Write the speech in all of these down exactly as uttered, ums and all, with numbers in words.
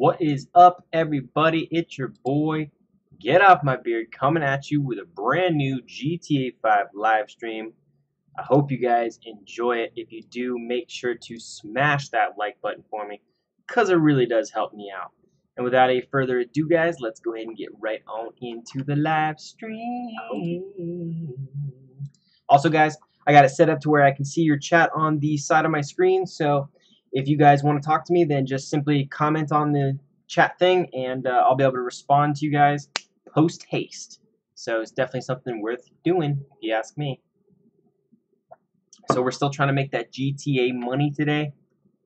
What is up, everybody? It's your boy, Get Off My Beard, coming at you with a brand new G T A five live stream. I hope you guys enjoy it. If you do, make sure to smash that like button for me, because it really does help me out. And without any further ado, guys, let's go ahead and get right on into the live stream. Also, guys, I got it set up to where I can see your chat on the side of my screen, so if you guys want to talk to me, then just simply comment on the chat thing, and uh, I'll be able to respond to you guys post haste. So it's definitely something worth doing, if you ask me. So we're still trying to make that G T A money today.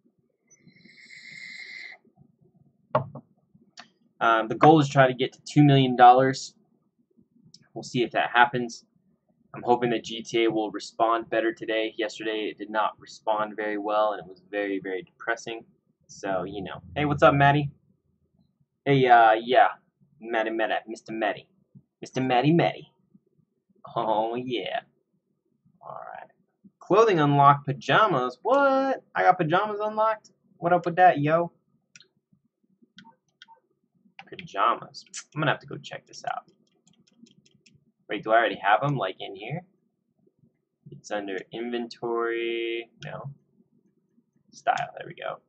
Um, the goal is to try to get to two million dollars. We'll see if that happens. I'm hoping that G T A will respond better today. Yesterday it did not respond very well, and it was very, very depressing. So, you know. Hey, what's up, Maddie? Hey, uh, yeah. Maddie, Maddie, Mister Maddie. Mister Maddie, Maddie. Oh, yeah. Alright. Clothing unlocked. Pajamas? What? I got pajamas unlocked? What up with that, yo? Pajamas. I'm gonna have to go check this out. Wait, do I already have them, like, in here? It's under inventory. No. Style. There we go.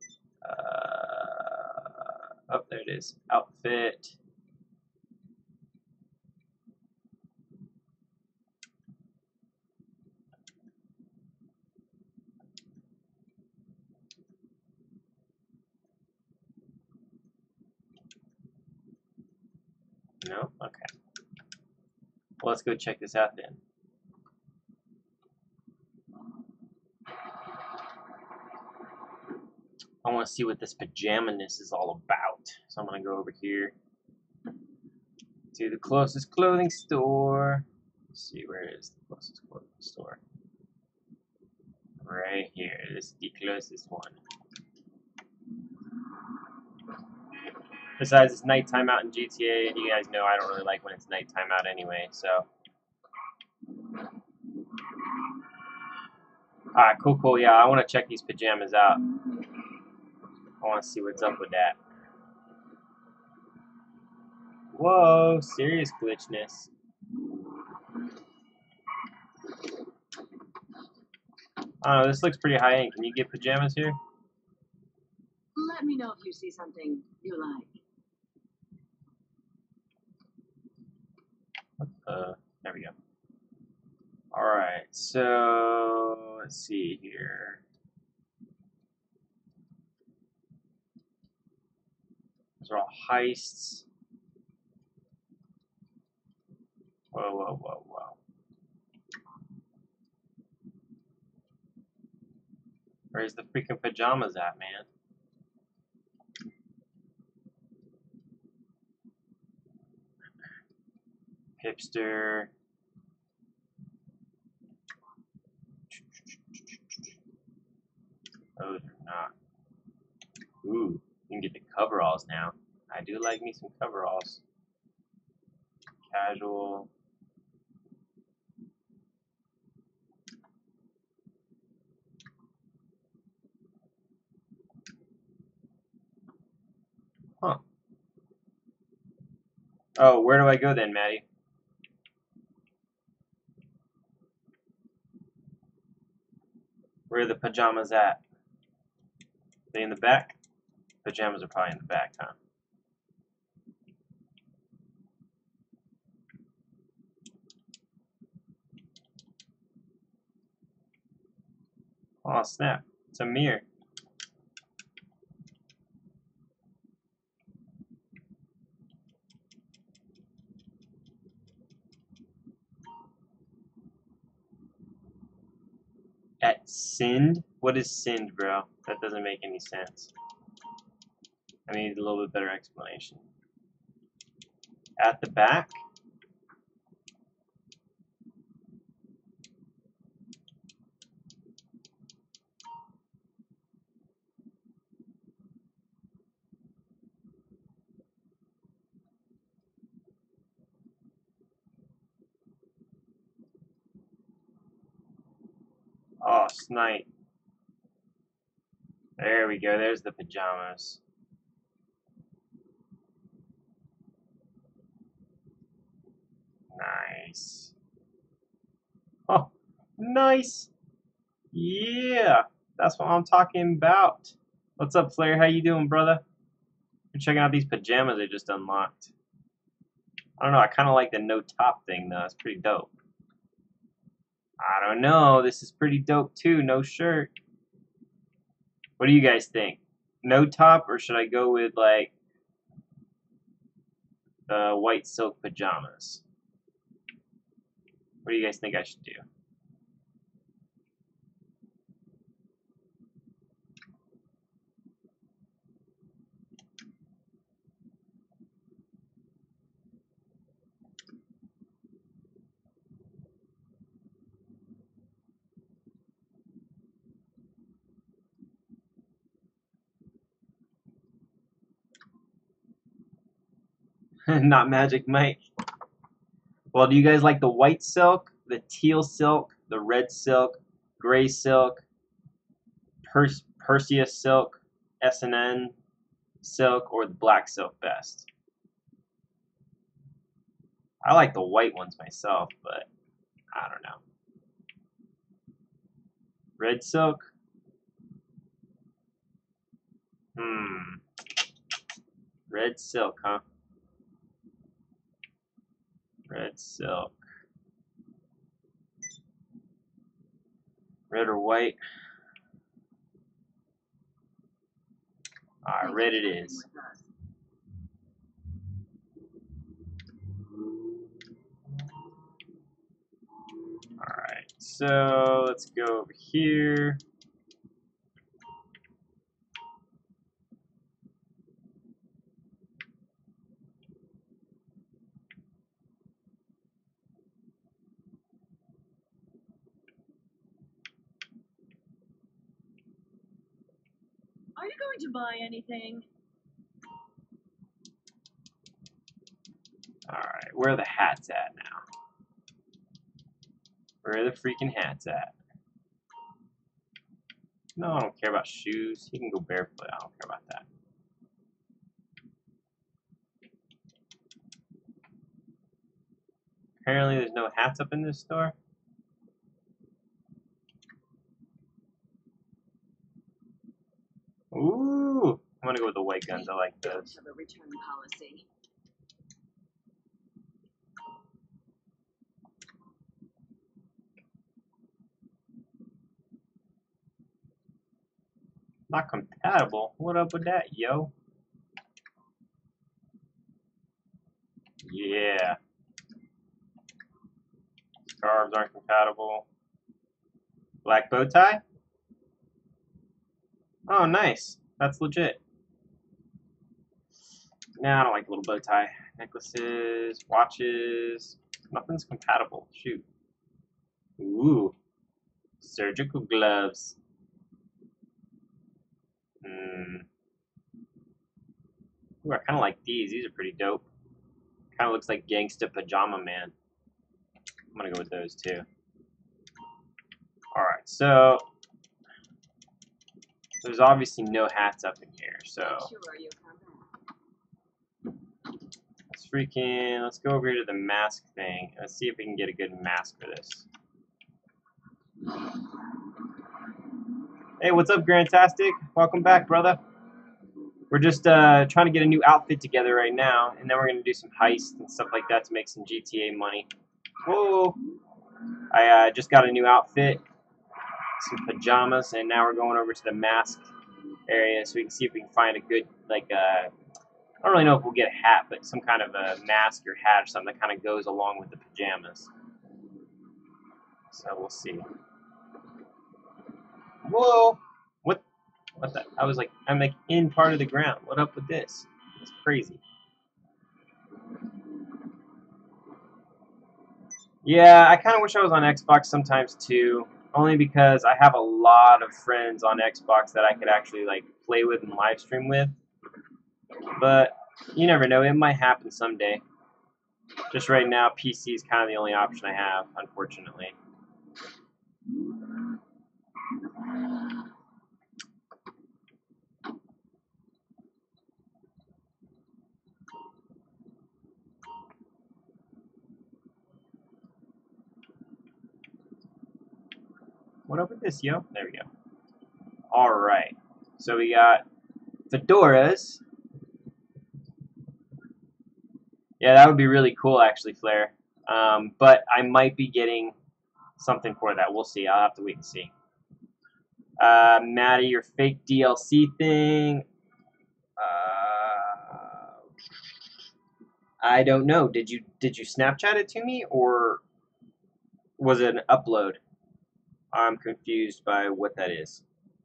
Uh, oh, there it is. Outfit. No? Okay. Well, let's go check this out then. I want to see what this pajama-ness is all about. So I'm going to go over here to the closest clothing store. Let's see, where is the closest clothing store? Right here. This is the closest one. Besides, it's nighttime out in G T A, and you guys know I don't really like when it's nighttime out anyway, so. Alright, cool, cool. Yeah, I want to check these pajamas out. I want to see what's up with that. Whoa, serious glitchness. I don't know, this looks pretty high end. Can you get pajamas here? Let me know if you see something you like. Uh, there we go. Alright, so let's see here. Those are all heists. Whoa, whoa, whoa, whoa. Where's the freaking pajamas at, man? Hipster. Those are not. Ooh, you can get the coveralls now. I do like me some coveralls. Casual. Huh. Oh, where do I go then, Maddie? Where are the pajamas at? Are they in the back? Pajamas are probably in the back, huh? Oh, snap. It's a mirror. At Sind? What is Sind, bro? That doesn't make any sense. I need a little bit better explanation. At the back? Oh, snipe. There we go. There's the pajamas. Nice. Oh, nice. Yeah, that's what I'm talking about. What's up, Flair? How you doing, brother? I'm checking out these pajamas I just unlocked. I don't know. I kind of like the no top thing though. It's pretty dope. I don't know. This is pretty dope too. No shirt. What do you guys think? No top, or should I go with like uh, white silk pajamas? What do you guys think I should do? Not Magic Mike. Well, do you guys like the white silk, the teal silk, the red silk, gray silk, Pers Perseus silk, S and N silk, or the black silk best? I like the white ones myself, but I don't know. Red silk? Hmm. Red silk, huh? Red silk. Red or white? Alright, red it is. Alright, so let's go over here. Are you going to buy anything? Alright, where are the hats at now? Where are the freaking hats at? No, I don't care about shoes. He can go barefoot. I don't care about that. Apparently there's no hats up in this store. Ooh, I'm gonna go with the white guns. I like those. Have a return policy. Not compatible. What up with that, yo? Yeah. Scarves aren't compatible. Black bow tie? Oh, nice. That's legit. Nah, I don't like the little bow tie. Necklaces, watches. Nothing's compatible. Shoot. Ooh. Surgical gloves. Hmm. Ooh, I kind of like these. These are pretty dope. Kind of looks like Gangsta Pajama Man. I'm gonna go with those too. Alright, so there's obviously no hats up in here, so let's freaking let's go over here to the mask thing. Let's see if we can get a good mask for this. Hey, what's up, Grantastic? Welcome back, brother. We're just uh, trying to get a new outfit together right now, and then we're gonna do some heists and stuff like that to make some G T A money. Whoa! I uh, just got a new outfit, some pajamas, and now we're going over to the mask area so we can see if we can find a good, like, uh, I don't really know if we'll get a hat, but some kind of a mask or hat or something that kind of goes along with the pajamas. So we'll see. Whoa! What? What the? I was like, I'm like in part of the ground. What up with this? It's crazy. Yeah, I kind of wish I was on Xbox sometimes too, only because I have a lot of friends on Xbox that I could actually like play with and live stream with. But you never know, it might happen someday. Just right now, P C is kind of the only option I have, unfortunately. What up with this, yo? There we go. All right. So we got fedoras. Yeah, that would be really cool, actually, Flair. Um, but I might be getting something for that. We'll see. I'll have to wait and see. Uh, Maddie, your fake D L C thing. Uh, I don't know. Did you did you Snapchat it to me, or was it an upload? I'm confused by what that is.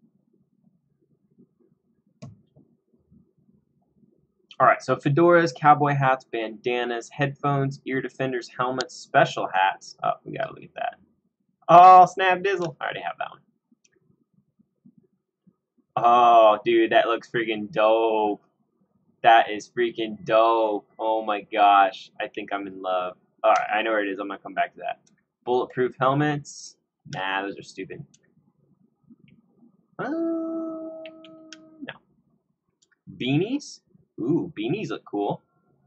All right, so fedoras, cowboy hats, bandanas, headphones, ear defenders, helmets, special hats. Oh, we gotta look at that. Oh, snap dizzle. I already have that one. Oh, dude, that looks freaking dope. That is freaking dope. Oh my gosh. I think I'm in love. Alright, I know where it is. I'm gonna come back to that. Bulletproof helmets. Nah, those are stupid. Uh, no. Beanies? Ooh, beanies look cool.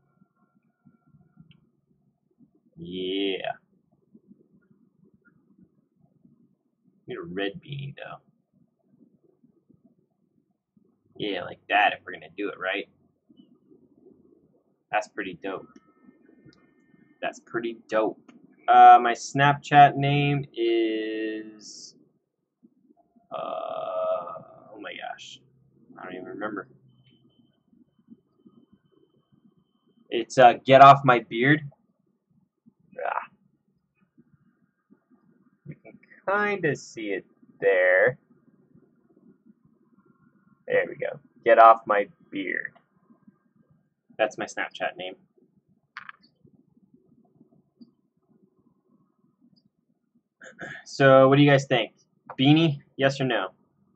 Yeah. Need a red beanie though. Yeah, like that if we're gonna do it, right? That's pretty dope. That's pretty dope. Uh, my Snapchat name is. Uh, oh my gosh. I don't even remember. It's uh, Get Off My Beard. Ah, you can kind of see it there. There we go. Get Off My Beard. That's my Snapchat name. So, what do you guys think? Beanie, yes or no?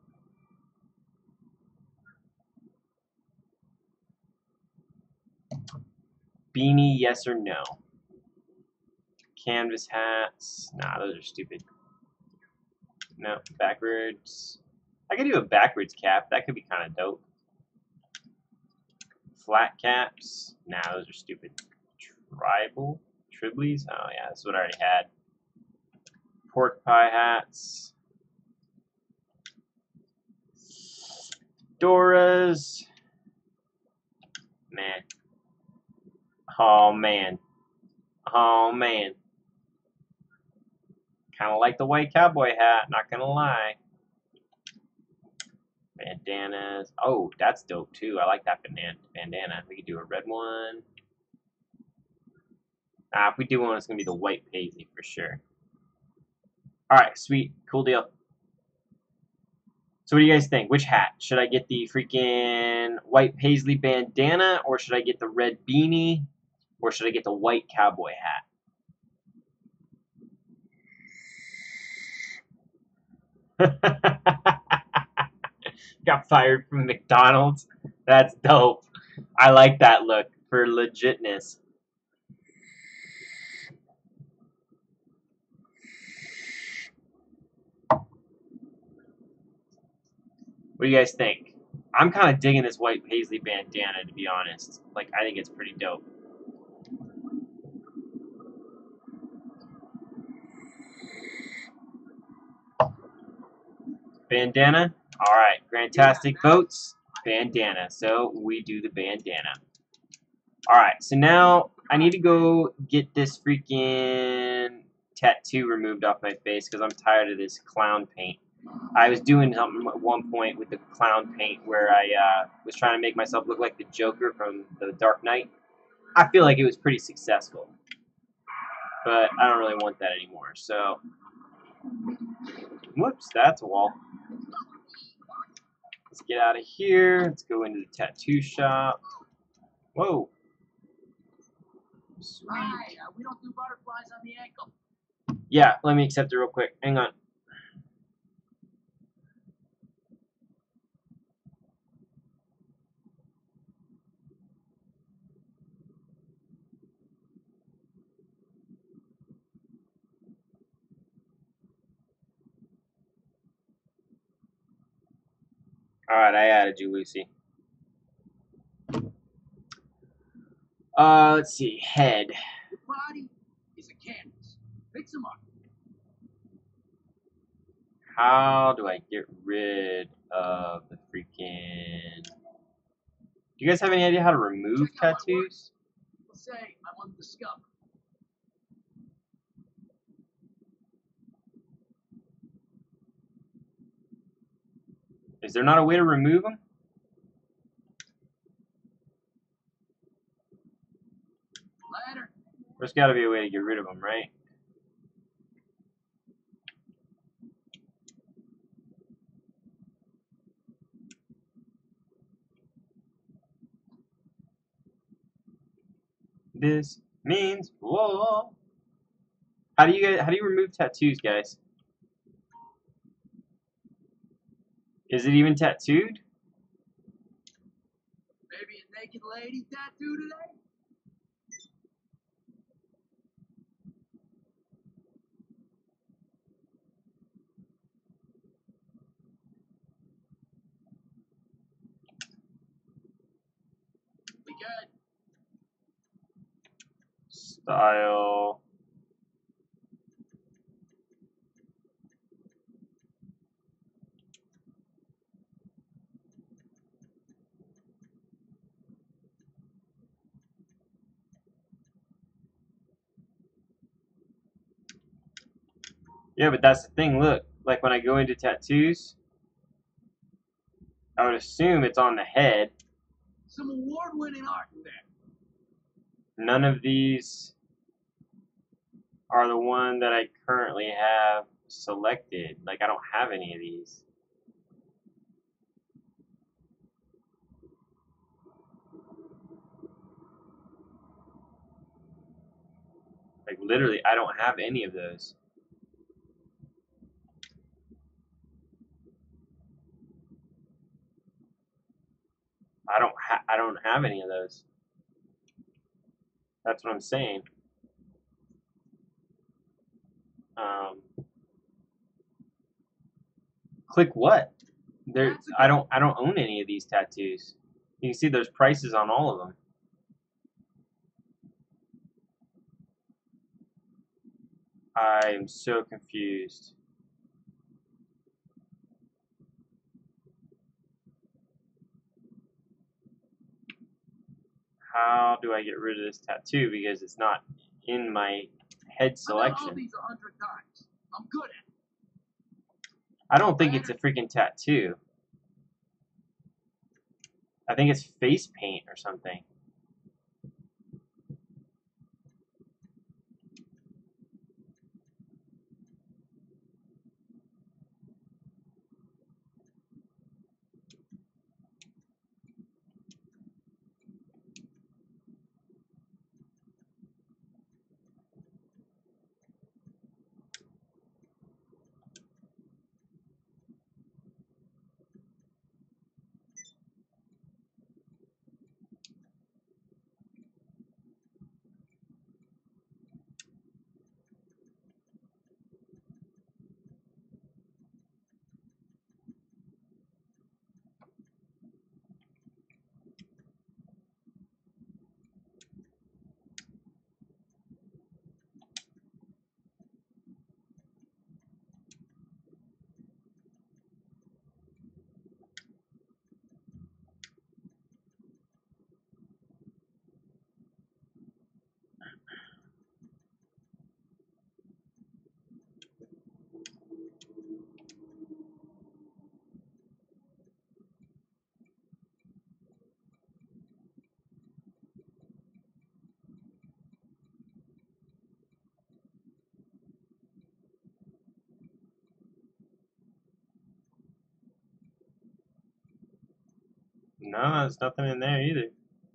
Beanie, yes or no? Canvas hats. Nah, those are stupid. No, backwards. I could do a backwards cap. That could be kind of dope. Flat caps. Nah, those are stupid. Tribal? Triblies? Oh, yeah, that's what I already had. Pork pie hats. Doras. Man. Oh, man. Oh, man. Kind of like the white cowboy hat, not gonna lie. Bandanas. Oh, that's dope, too. I like that bandana. We could do a red one. Ah, if we do one, it's gonna be the white paisley for sure. Alright, sweet. Cool deal. So what do you guys think? Which hat? Should I get the freaking white paisley bandana, or should I get the red beanie, or should I get the white cowboy hat? Got fired from McDonald's. That's dope. I like that look for legitness. What do you guys think? I'm kind of digging this white paisley bandana, to be honest. Like, I think it's pretty dope. Bandana? Alright, Grantastic votes. Bandana. So, we do the bandana. Alright, so now I need to go get this freaking tattoo removed off my face because I'm tired of this clown paint. I was doing something at one point with the clown paint where I uh, was trying to make myself look like the Joker from The Dark Knight. I feel like it was pretty successful, but I don't really want that anymore. So, whoops, that's a wall. Let's get out of here. Let's go into the tattoo shop. Whoa. Sweet. Hi, uh, we don't do butterflies on the ankle. Yeah, let me accept it real quick. Hang on. Alright, I added you, Lucy. Uh, let's see. Head. Your body is a canvas. Fix them up. How do I get rid of the freaking... Do you guys have any idea how to remove Check out my work. tattoos? Let's say I'm undiscovered. Is there not a way to remove them? Later. There's got to be a way to get rid of them, right? This means whoa. How do you guys? How do you remove tattoos, guys? Is it even tattooed? Maybe a naked lady tattoo today? We good. Style. Yeah, but that's the thing. Look, like when I go into tattoos, I would assume it's on the head. Some award-winning art there. None of these are the one that I currently have selected. Like I don't have any of these. Like literally, I don't have any of those. I don't ha I don't have any of those. That's what I'm saying. Um, click what? There, I don't I don't own any of these tattoos. You can see there's prices on all of them. I am so confused. How do I get rid of this tattoo because it's not in my head selection? I've done all these a hundred times. I'm good at it. I don't think it's a freaking tattoo. I think it's face paint or something. No, there's nothing in there either.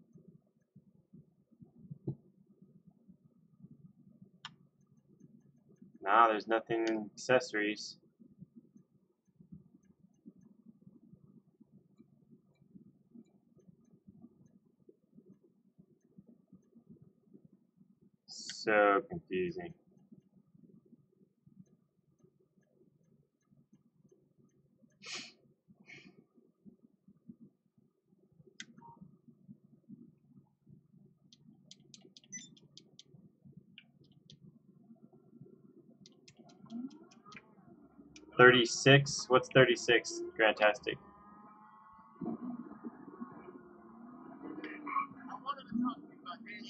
No, there's nothing in accessories. So confusing. thirty-six? What's thirty-six? Fantastic. I wanted to talk to you about this.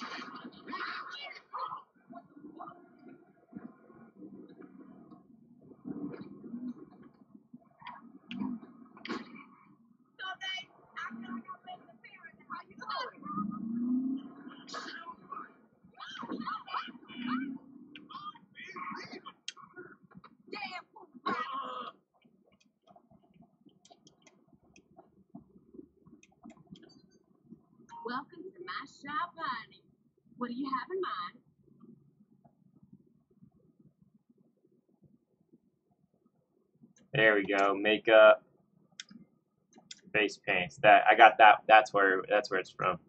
Welcome to my shop, honey. What do you have in mind? There we go. Makeup, face paints. That I got that. That's where that's where it's from.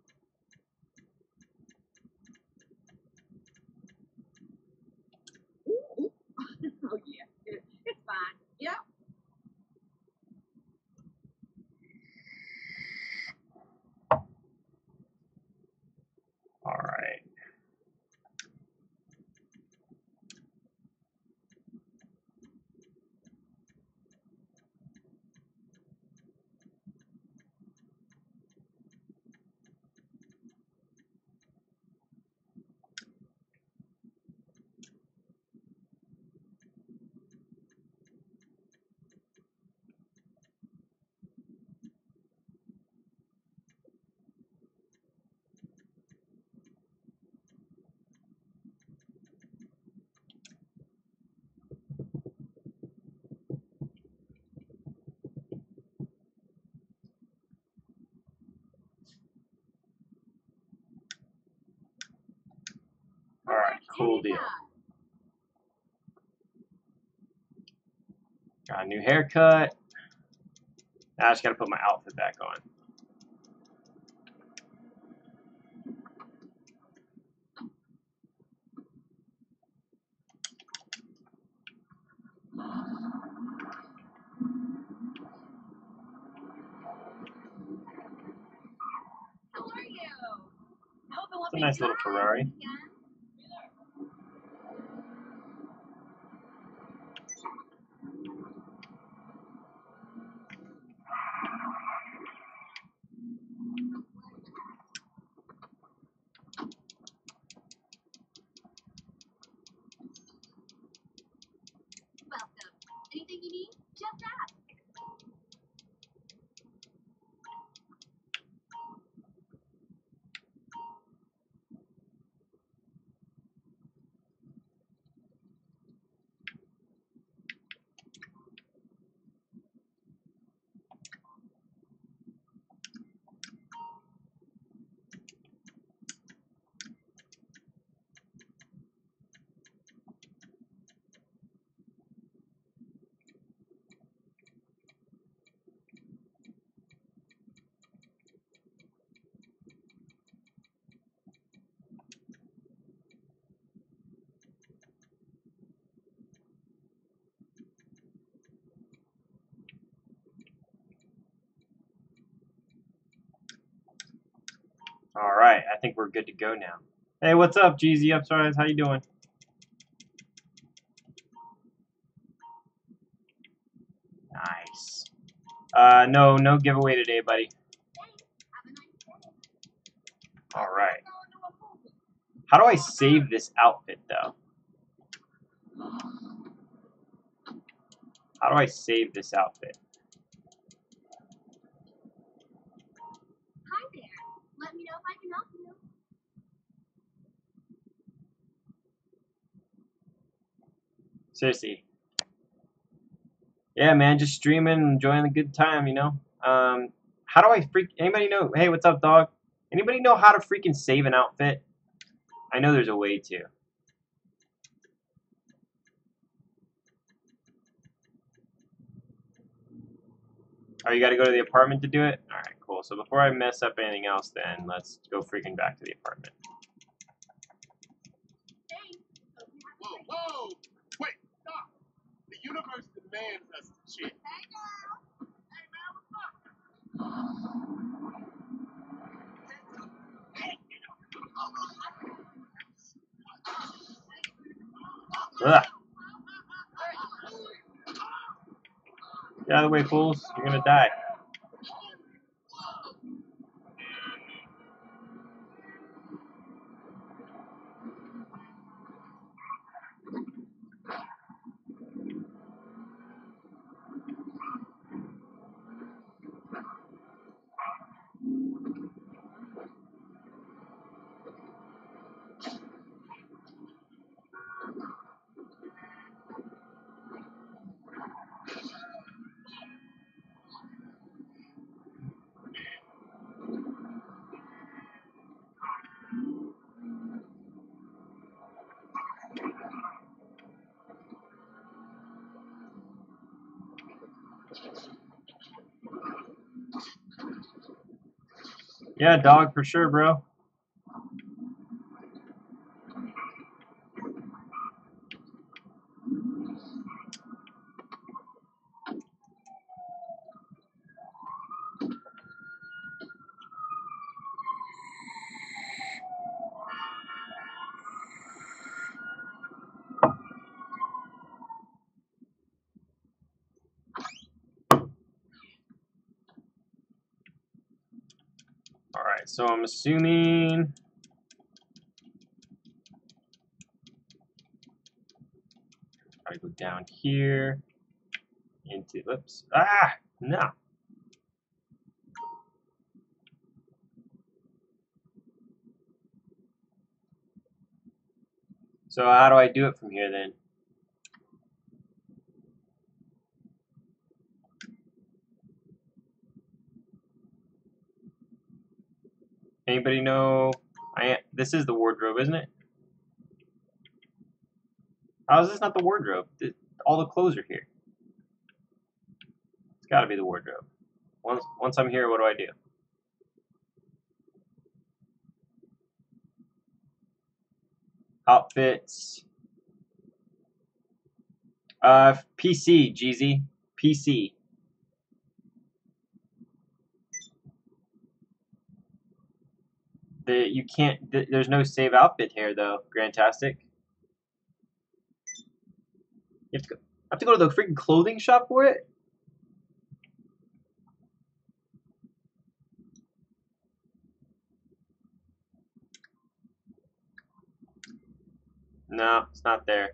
Ooh. Oh, yeah. It, it's fine. Yep. All right. All right. Cool deal. Got a new haircut. Now I just gotta put my outfit back on. How are you? Hope it won't It's a be nice little dark Ferrari. again. Welcome. Anything you need? Just ask. All right. I think we're good to go now. Hey, what's up, G Z Upstairs? How you doing? Nice. Uh, no, no giveaway today, buddy. All right. How do I save this outfit, though? How do I save this outfit? Hi there. Let me know if I can help you. Seriously. Yeah, man, just streaming, enjoying the good time, you know? Um, how do I freak... Anybody know... Hey, what's up, dog? Anybody know how to freaking save an outfit? I know there's a way to. Oh, you gotta go to the apartment to do it? Alright, cool. So before I mess up anything else, then, let's go freaking back to the apartment. Thanks. Hope you have a Whoa, great whoa! Wait, stop! The universe demands us to cheat. Hey, girl. Hey, man, what's up? Ugh. Get out of the way, fools. You're gonna die. Yeah, dog for sure, bro. Alright, so I'm assuming I go down here into oops. Ah no. So how do I do it from here then? Anybody know? I this is the wardrobe, isn't it? How is this not the wardrobe? All the clothes are here. It's got to be the wardrobe. Once once I'm here, what do I do? Outfits. Uh, P C, Jeezy. P C. The, you can't. The, there's no save outfit here though. Grantastic. You have to go, I have to go to the freaking clothing shop for it. No, it's not there.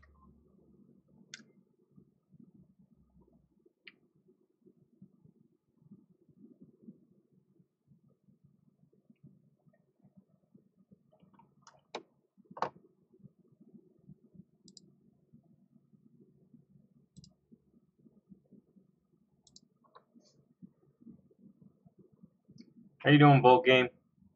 How you doing, Bolt Game?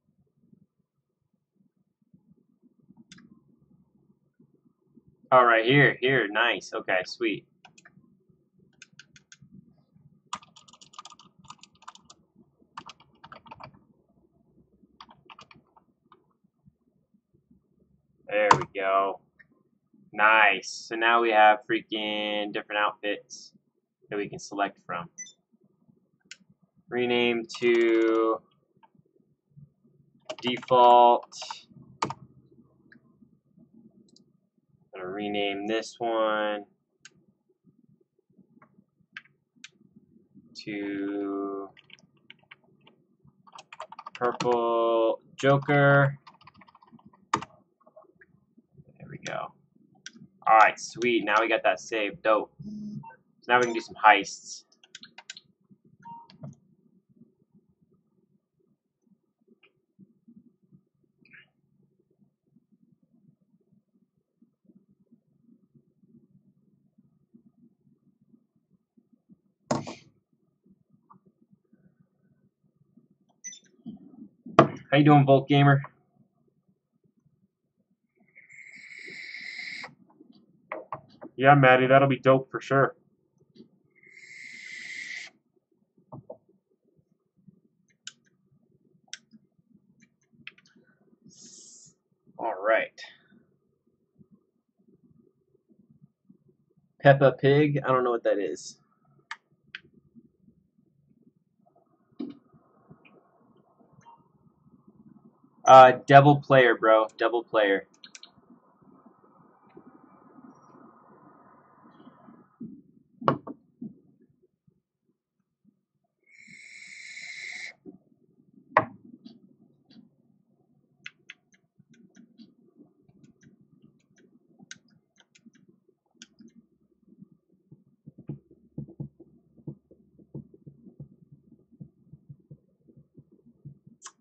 All right, here, here, nice. Okay, sweet. There we go. Nice. So now we have freaking different outfits that we can select from. Rename to default. I'm gonna rename this one to purple Joker. There we go. All right, sweet. Now we got that saved. Dope. So now we can do some heists. How you doing, Volt Gamer? Yeah, Maddie, that'll be dope for sure. All right. Peppa Pig. I don't know what that is. Uh, double player, bro. Double player.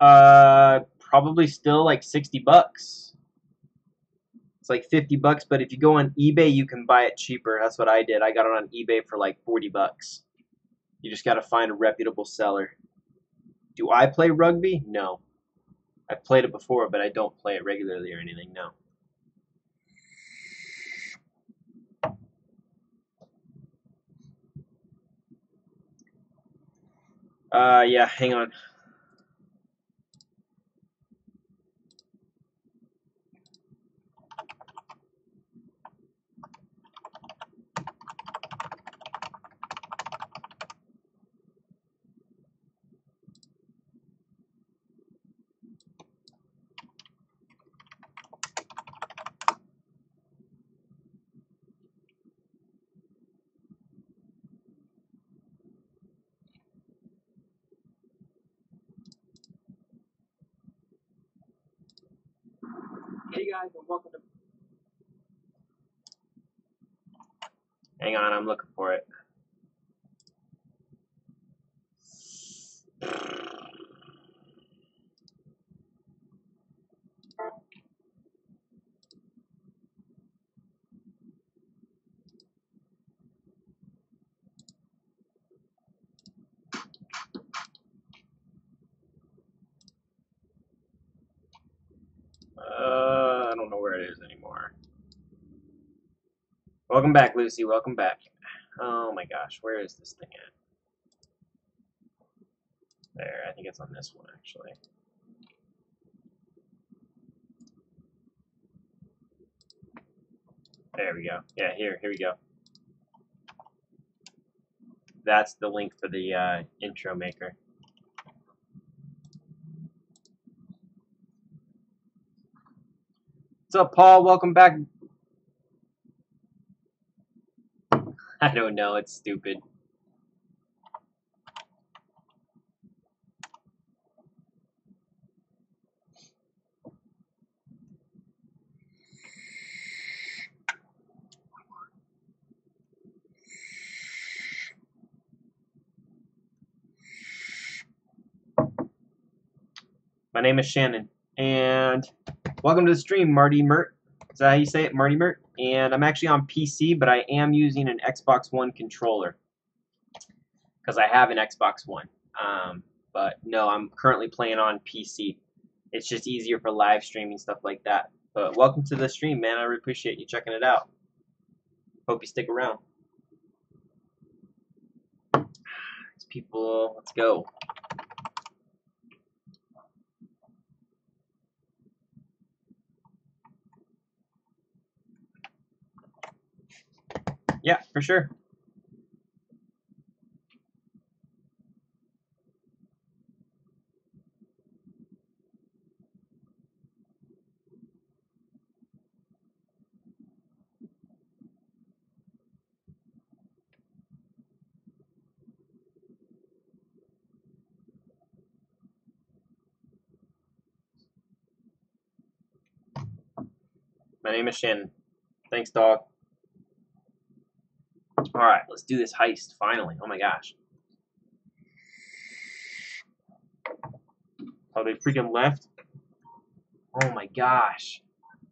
Uh, probably still like sixty bucks. It's like fifty bucks, but if you go on eBay, you can buy it cheaper. That's what I did. I got it on eBay for like forty bucks. You just got to find a reputable seller. Do I play rugby? No. I've played it before, but I don't play it regularly or anything, no. Uh, yeah, hang on. Hey guys, and welcome to... Hang on, I'm looking for it. Uh, I don't know where it is anymore. Welcome back, Lucy. Welcome back. Oh my gosh, where is this thing at? There, I think it's on this one, actually. There we go. Yeah, here, here we go. That's the link for the uh, intro maker. What's up, Paul? Welcome back. I don't know. It's stupid. My name is Shannon, and welcome to the stream, Marty Mert. Is that how you say it, Marty Mert? And I'm actually on P C, but I am using an Xbox One controller because I have an Xbox One. Um, but no, I'm currently playing on P C. It's just easier for live streaming, stuff like that. But welcome to the stream, man. I really appreciate you checking it out. Hope you stick around. These people, let's go. Yeah, for sure. My name is Shannon. Thanks, dog. Alright, let's do this heist, finally. Oh my gosh. Oh, they freaking left? Oh my gosh.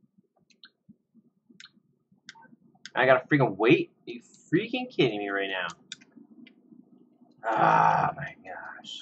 I gotta freaking wait? Are you freaking kidding me right now? Ah, my gosh.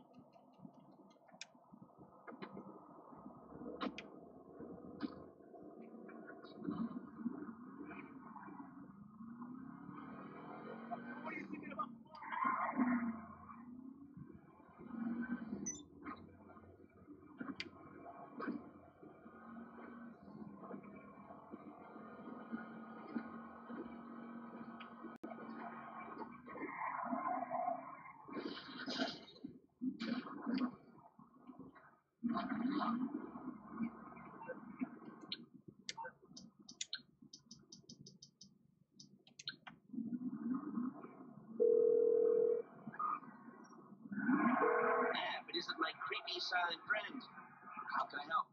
But isn't my creepy silent friend? How can I help?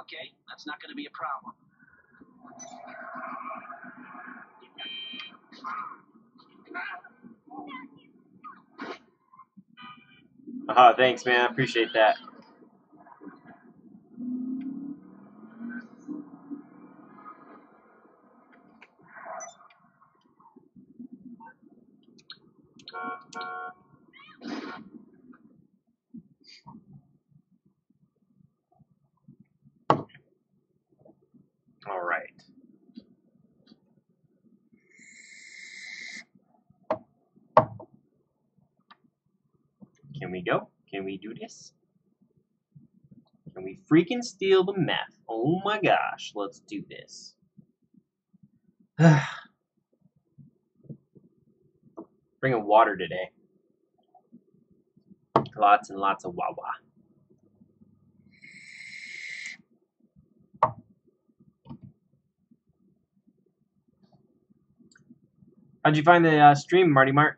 Okay, that's not going to be a problem. Oh, thanks, man. I appreciate that. All right. Can we go? Can we do this? Can we freaking steal the meth? Oh my gosh, let's do this. Bringing water today. Lots and lots of Wawa. How'd you find the uh, stream, Marty Mart?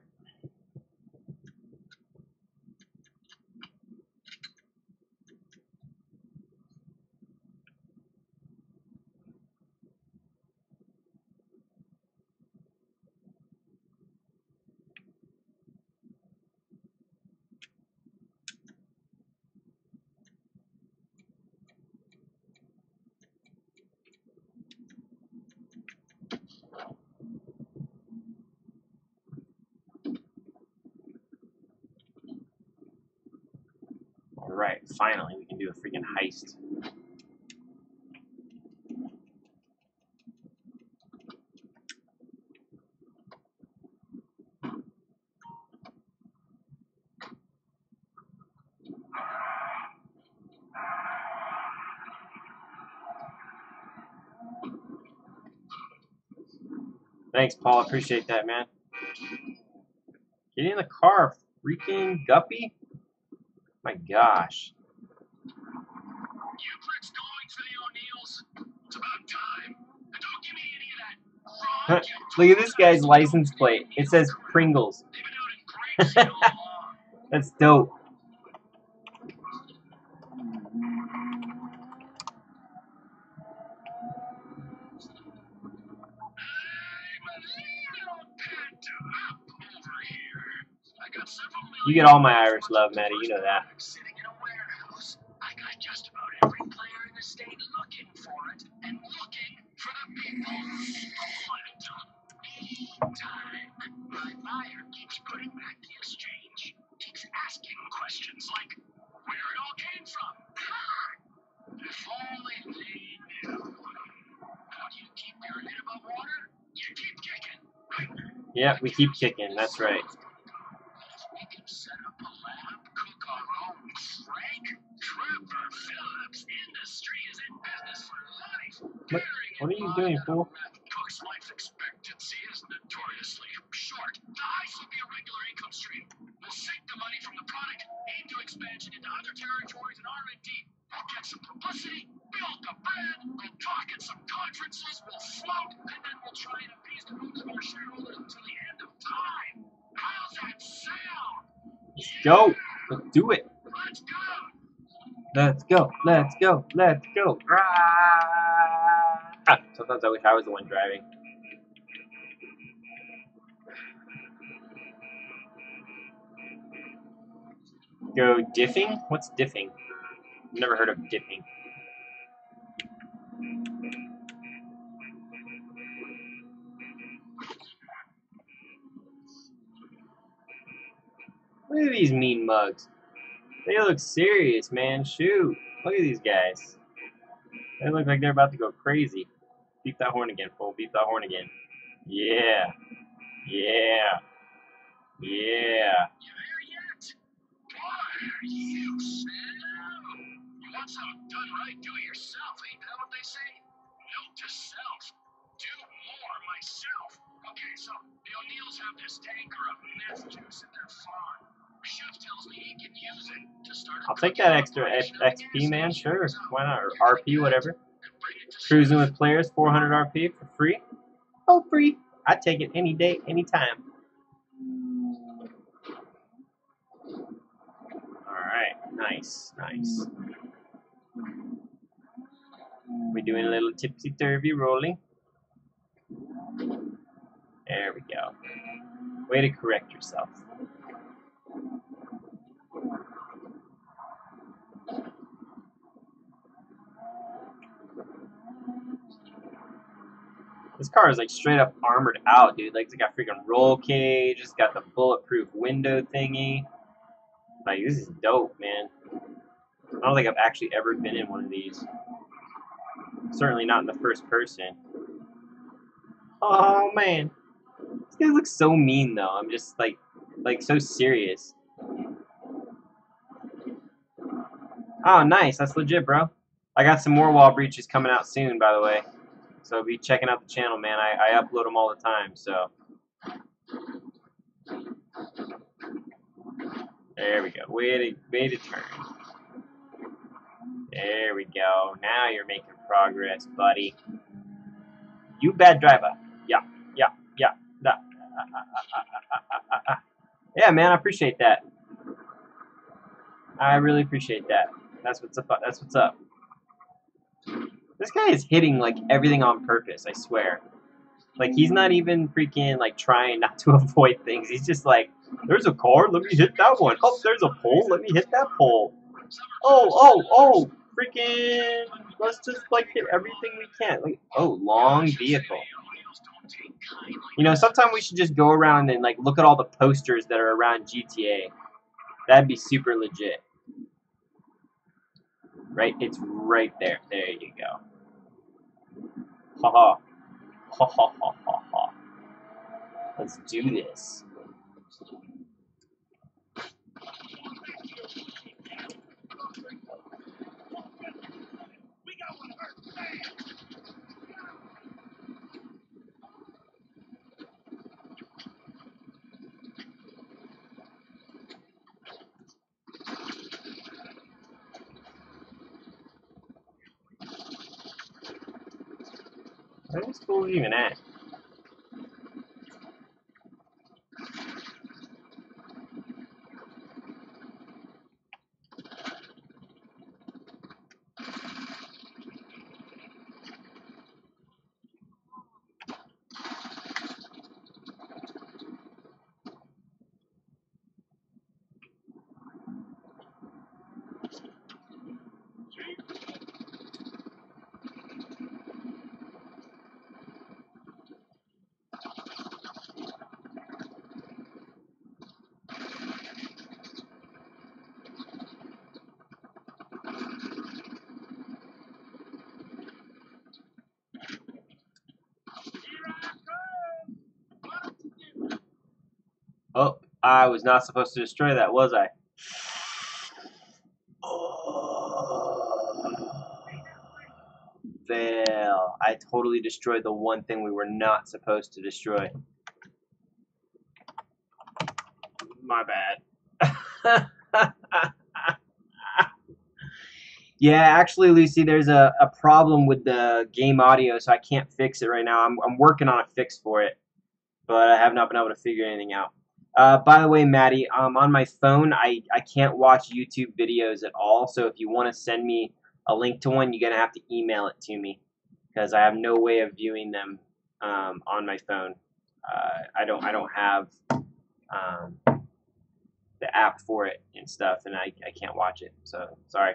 Alright, finally we can do a freaking heist. Thanks, Paul. Appreciate that, man. Get in the car, freaking guppy. My gosh. You pricks going for the O'Neills? It's about time. And don't give me any of that wrong. Look at this guy's license plate. It says Pringles. They've been out in grapeseed all along. That's dope. You get all my Irish love, Maddie. You know that. Sitting in a warehouse. I got just about every player in the state looking for it and looking for the people who want it. Meantime, my buyer keeps putting back the exchange. Keeps asking questions like where it all came from. If only they knew. How do you keep your head above water? You keep kicking, right? Yeah, we keep kicking. That's right. We can set up a lab, cook our own Frank Trevor Phillips. Industry is in business for life. What, what are you doing, fool? Cook's life expectancy is notoriously short. The ice will be a regular income stream. We'll sink the money from the product, aim to expansion into other territories and R and D. We'll get some publicity, build the brand, we'll talk at some conferences, we'll float, and then we'll try and appease the moods of our shareholders until the end of time. How's that sound? Let's go. Let's do it. Let's go. Let's go. Let's go. Let's go. Ah, sometimes I wish I was the one driving. Go diffing? What's diffing? Never heard of dipping. Look at these mean mugs. They look serious, man. Shoot. Look at these guys. They look like they're about to go crazy. Beep that horn again, fool. Beep that horn again. Yeah. Yeah. Yeah. You there yet? Boy, you slow. You want something done right, do it yourself. Ain't that what they say? Note to self. Do more myself. Okay, so the O'Neills have this tanker of meth juice in their farm. Chef tells me he can use it to start a I'll take that extra X P, man. Sure. Why not? Or R P, whatever. Cruising with players, four hundred R P for free. Oh, free. I'd take it any day, any time. Alright. Nice. Nice. doing a little tipsy-turvy rolling. There we go. Way to correct yourself. This car is like straight up armored out, dude. Like it's got freaking roll cage. It's got the bulletproof window thingy. Like this is dope, man. I don't think I've actually ever been in one of these. Certainly not in the first person. Oh man, this guy looks so mean though. I'm just like, like so serious. Oh, nice. That's legit, bro. I got some more wall breaches coming out soon, by the way. So be checking out the channel, man. I, I upload them all the time, so. There we go. Way to, way to turn. There we go. Now you're making progress, buddy. You bad driver. Yeah, yeah, yeah. Nah. Yeah, man, I appreciate that. I really appreciate that. That's what's up. That's what's up. This guy is hitting like everything on purpose, I swear. Like he's not even freaking like trying not to avoid things. He's just like, there's a car, let me hit that one. Oh, there's a pole, let me hit that pole. Oh, oh, oh, freaking, let's just like hit everything we can. Like, oh, long vehicle. You know, sometime we should just go around and like look at all the posters that are around G T A. That'd be super legit. Right? It's right there. There you go. Ha ha. Ha ha ha ha ha. Let's do this. Where is this fool even at? Oh, I was not supposed to destroy that, was I? Fail. I totally destroyed the one thing we were not supposed to destroy. My bad. Yeah, actually, Lucy, there's a, a problem with the game audio, so I can't fix it right now. I'm, I'm working on a fix for it, but I have not been able to figure anything out. Uh, by the way, Maddie, um, on my phone, I, I can't watch YouTube videos at all, so if you want to send me a link to one, you're going to have to email it to me, because I have no way of viewing them um, on my phone. Uh, I don't I don't have um, the app for it and stuff, and I, I can't watch it, so sorry.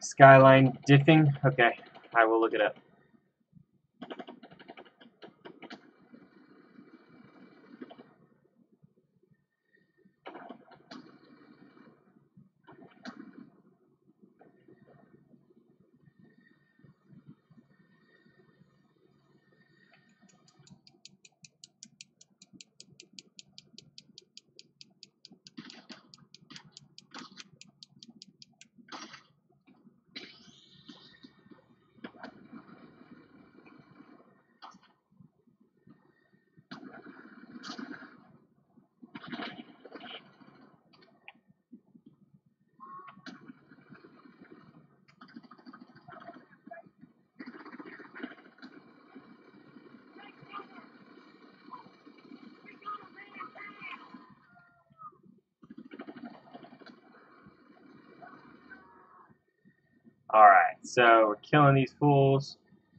Skyline diffing? Okay, I will look it up. Alright, so we're killing these fools.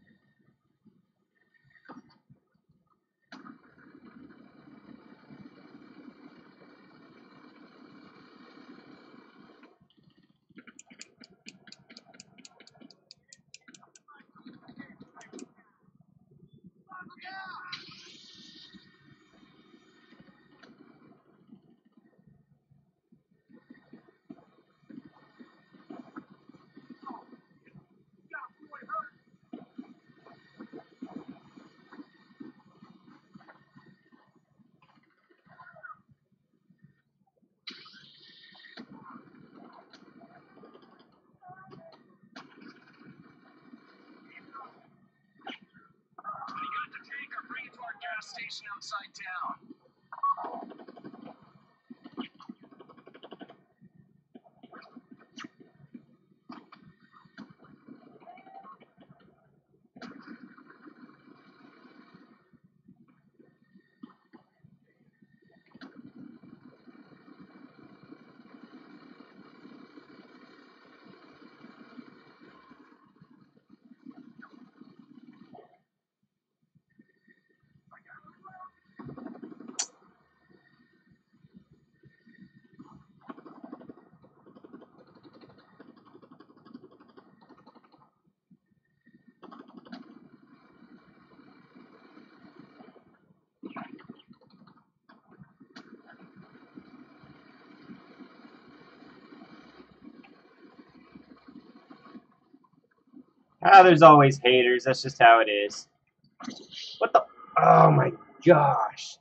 Bring it to our gas station outside town. Ah, there's always haters. That's just how it is. What the? Oh my gosh.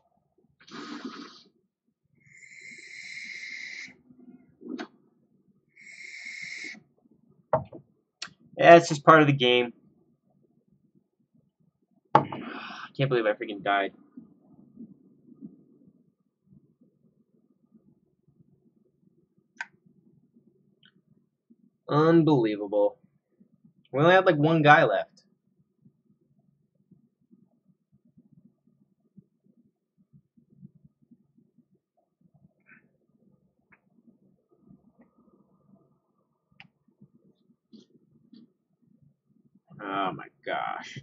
Yeah, it's just part of the game. I can't believe I freaking died. Unbelievable. We only have like one guy left. Oh my gosh.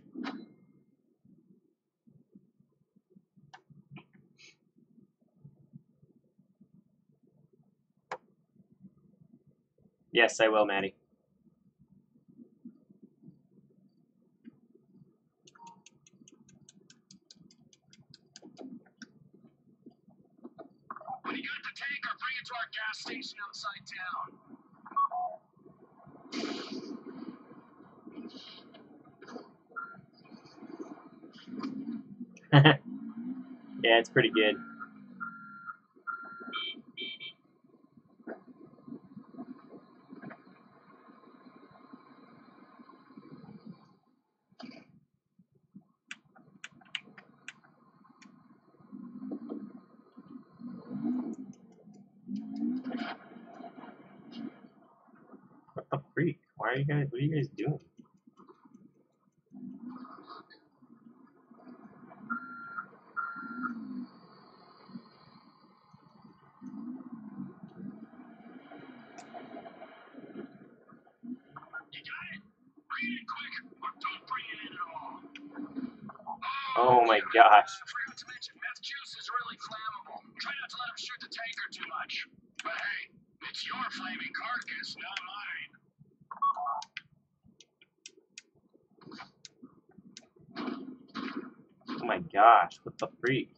Yes, I will, Maddie. When you got the tanker, bring it to our gas station outside town. Yeah, it's pretty good. What the freak? Why are you guys? What are you guys doing? You got it? Bring it in quick, or don't bring it in at all. Oh my yeah, gosh. I forgot to mention, meth juice is really flammable. Try not to let him shoot the tanker too much. But hey, it's your flaming carcass, not mine. my gosh, what the freak?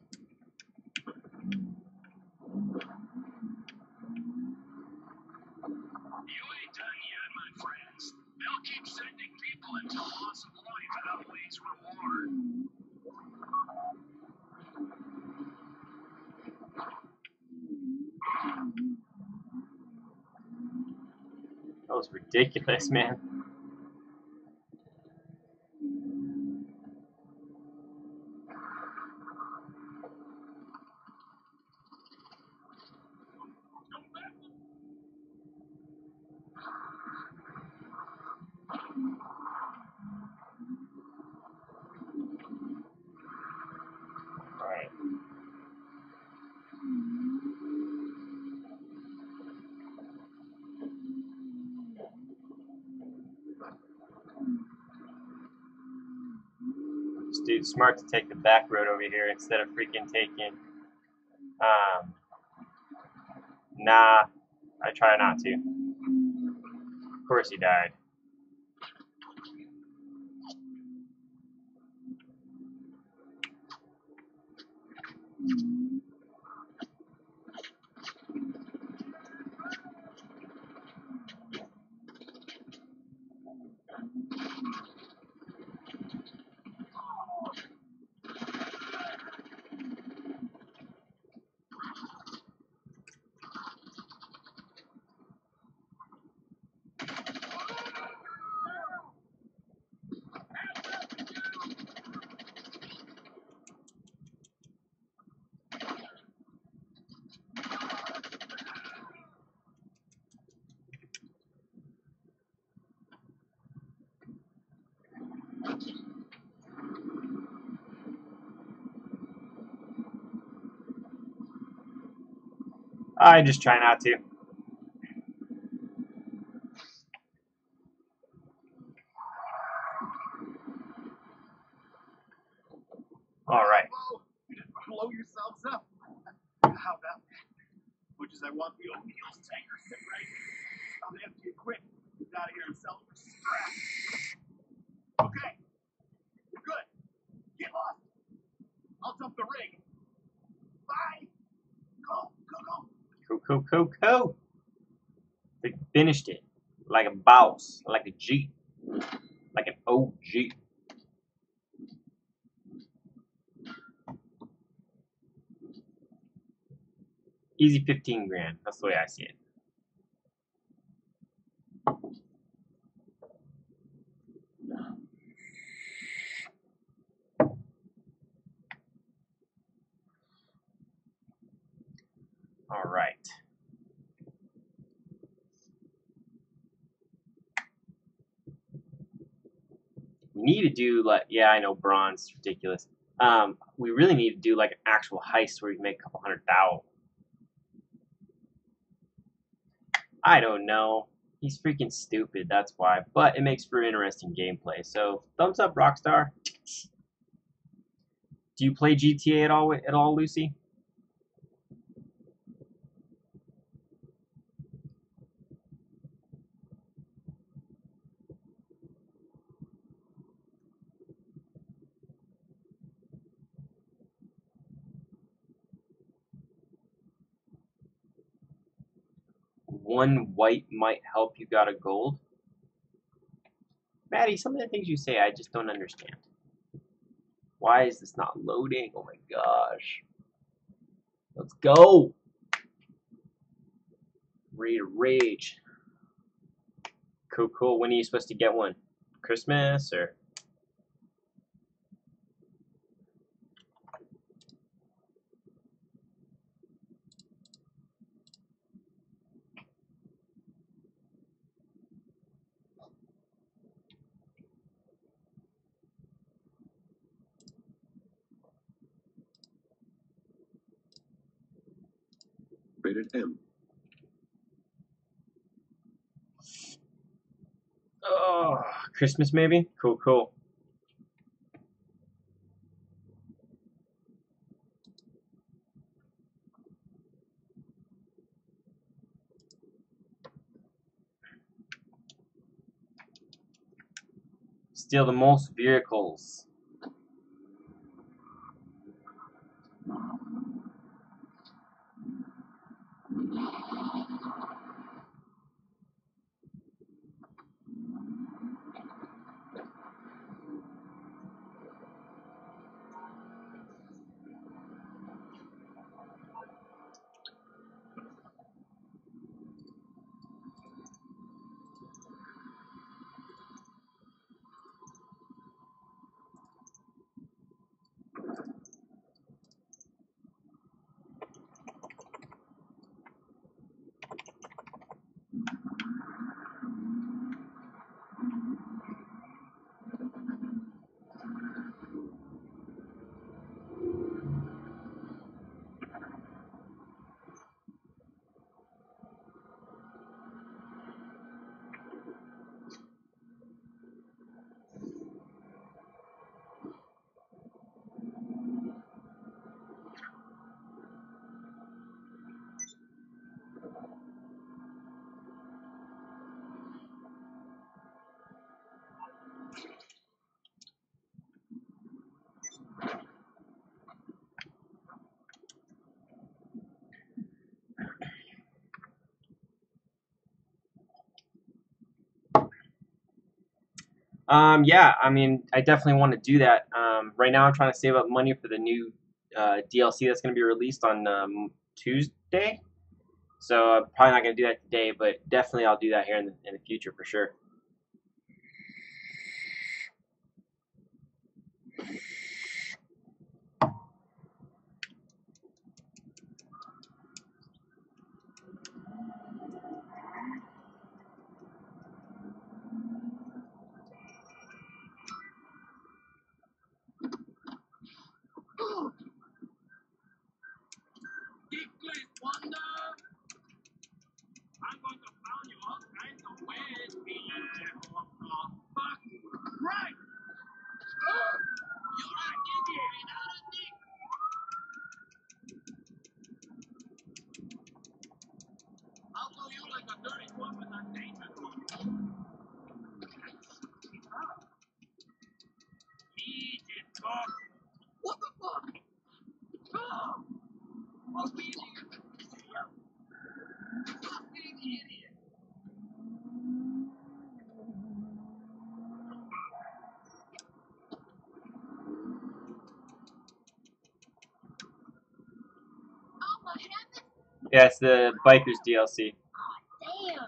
You ain't done yet, my friends. They'll keep sending people until loss of life outweighs reward. That was ridiculous, man. Alright. This dude's smart to take the back road over here instead of freaking taking. Um, nah, I try not to. Of course he died. I just try not to. All right. Whoa, you didn't blow yourselves up. How about that? Much as I want the O'Neill's tanker sit right here, I'm empty it quick. Get out of here and sell it for scraps. Okay, we're good. Get lost. I'll dump the rig. Bye. Go, go, go. Cool, cool, cool, cool. They finished it like a boss, like a G, like an O G. Easy fifteen grand. That's the way I see it. All right. We need to do like, yeah, I know bronze is ridiculous. Um, we really need to do like an actual heist where we make a couple hundred thousand. I don't know. He's freaking stupid, that's why. But it makes for interesting gameplay. So thumbs up, Rockstar. Do you play G T A at all, at all, Lucy? One white might help you got a gold. Maddie, some of the things you say I just don't understand. Why is this not loading? Oh my gosh. Let's go. Ready to rage. Cool, cool. When are you supposed to get one? Christmas or? Rated M. Oh, Christmas maybe? Cool, cool. Steal the most vehicles. Um, yeah, I mean, I definitely want to do that. Um, right now, I'm trying to save up money for the new uh, D L C that's going to be released on um, Tuesday. So I'm probably not going to do that today, but definitely I'll do that here in the, in the future for sure. Please wonder. I'm going to found you all kinds of ways, being Jehovah. Fuck. Right. Oh, you're an idiot. Not a dick. I'll do you like a dirty woman on dangerous one. Me just talk. What the fuck? Oh, fucking idiot. Fucking idiot. Oh, what happened? Yeah, it's the Bikers D L C. Damn.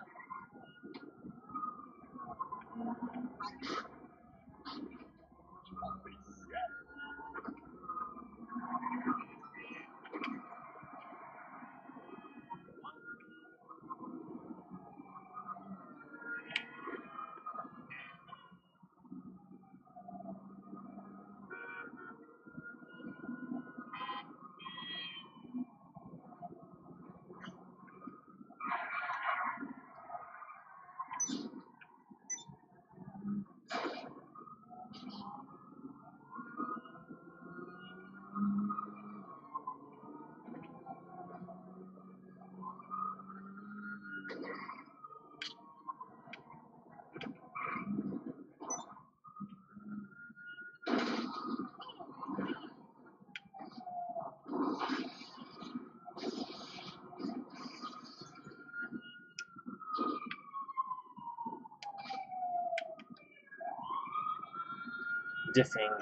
Diffing.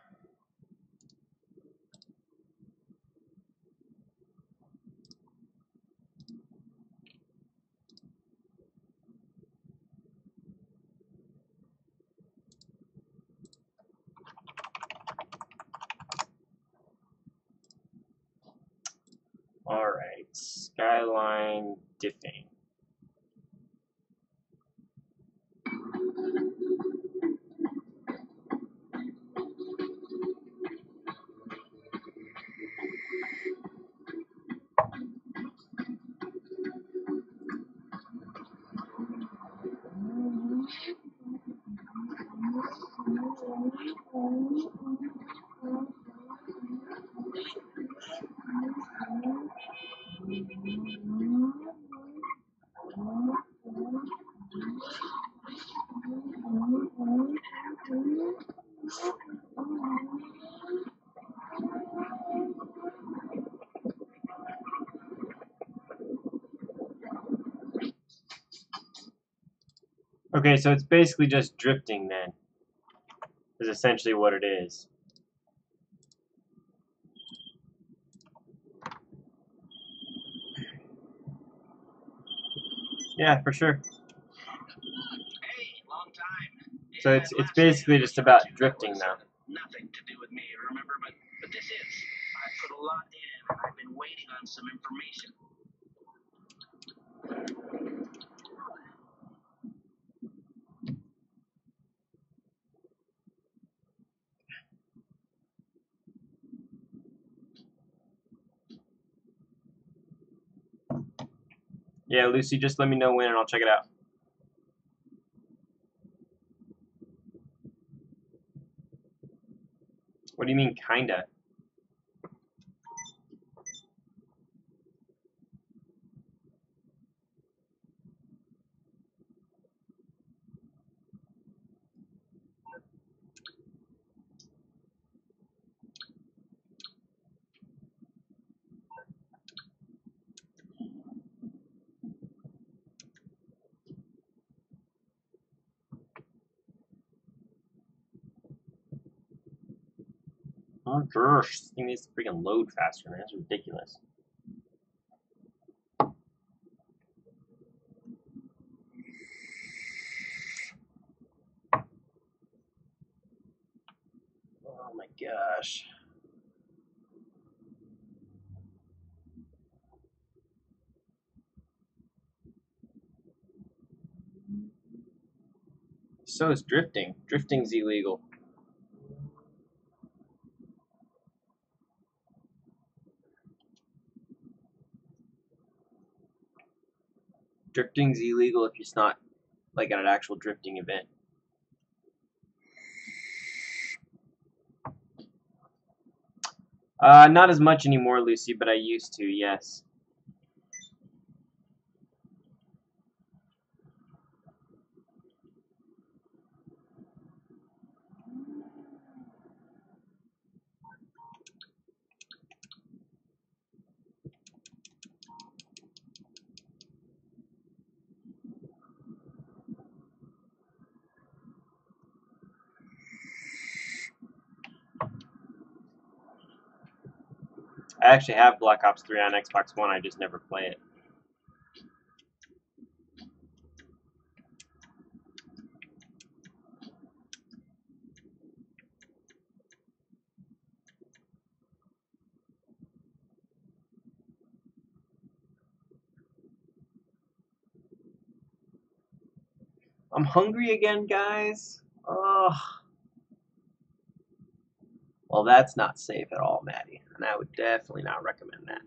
All right, skyline diffing. Okay, so it's basically just drifting then, is essentially what it is. Yeah, for sure. Hey, long time. So Yeah, it's it's last thing basically I just heard about you drifting was, now. uh, Nothing to do with me, remember? But but this is. I put a lot in, and I've been waiting on some information. Yeah, Lucy, just let me know when and I'll check it out. What do you mean, kinda? Oh gosh, this thing needs to freaking load faster, man. That's ridiculous. Oh my gosh. So is drifting. Drifting's illegal. Drifting's illegal if it's not like at an actual drifting event. Uh, not as much anymore, Lucy, but I used to, yes. I actually have Black Ops three on Xbox One, I just never play it. I'm hungry again, guys. Ugh. Well, that's not safe at all, Maddie, and I would definitely not recommend that.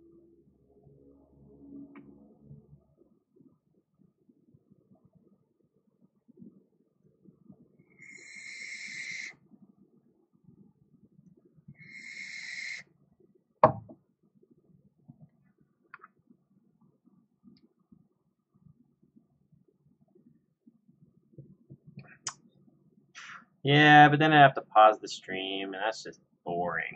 Yeah, but then I have to pause the stream, and that's just boring.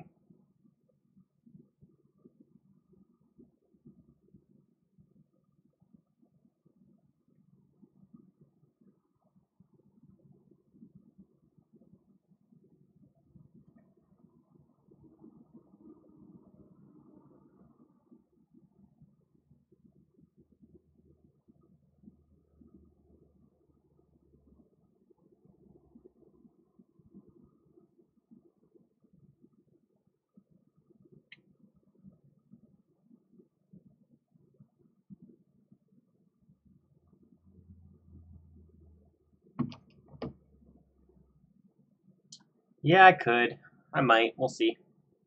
Yeah, I could. I might. We'll see.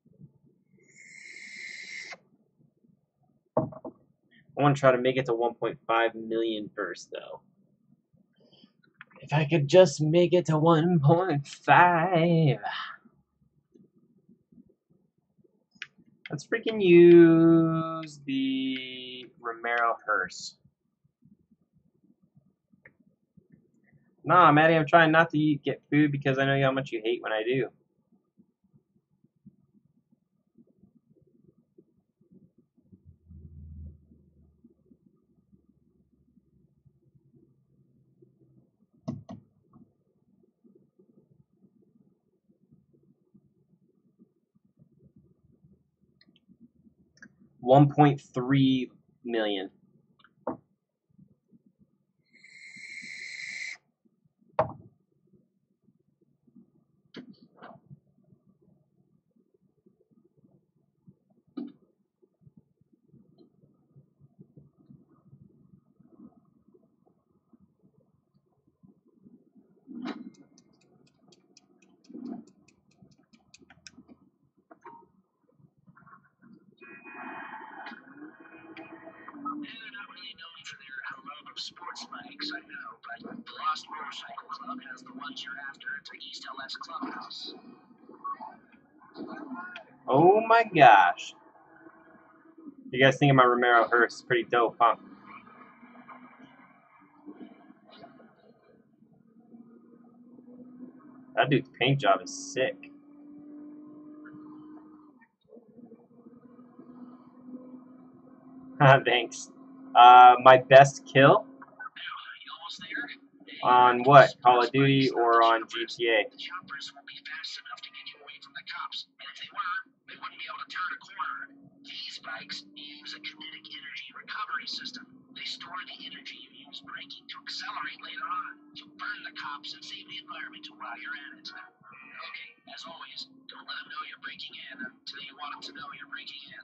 I want to try to make it to one point five million first, though. If I could just make it to one point five. Let's freaking use the Romero hearse. Nah, Maddie, I'm trying not to eat, get food because I know how much you hate when I do. one point three million. They're not really known for their love of sports bikes, I know, but the Lost Motorcycle Club has the ones you're after at the East L S Clubhouse. Oh my gosh. You guys think of my Romero hearse? Pretty dope, huh? That dude's paint job is sick. Thanks. Uh, my best kill? You almost there? On what? Call of Duty or on G T A? The choppers will be fast enough to get you away from the cops, and if they were, they wouldn't be able to turn a corner. These bikes use a kinetic energy recovery system. They store the energy you use braking to accelerate later on. You'll burn the cops and save the environment while you're at it. Okay, as always, don't let them know you're breaking in until you want them to know you're breaking in.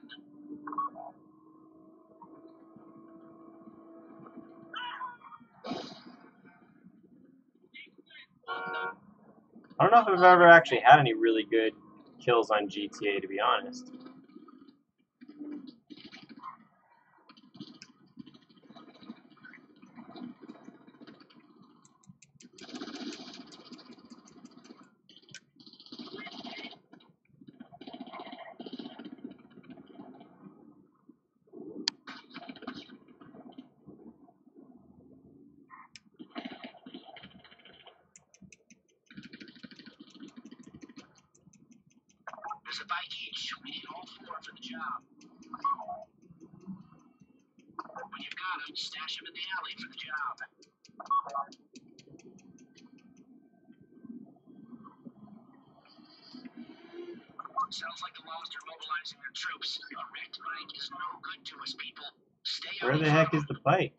I don't know if I've ever actually had any really good kills on G T A, to be honest. There's a bike each. We need all four for the job. When you've got them, stash them in the alley for the job. Sounds like the Lost are mobilizing their troops. A wrecked bike is no good to us, people. Stay out Where the heck is the bike?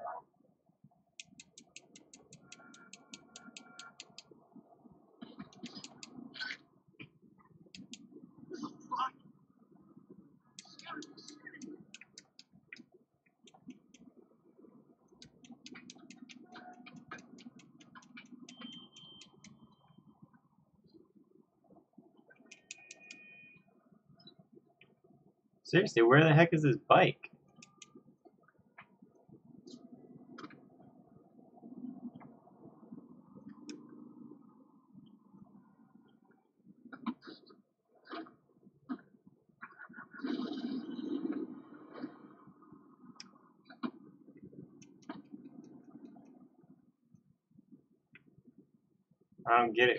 Seriously, where the heck is this bike? I don't get it.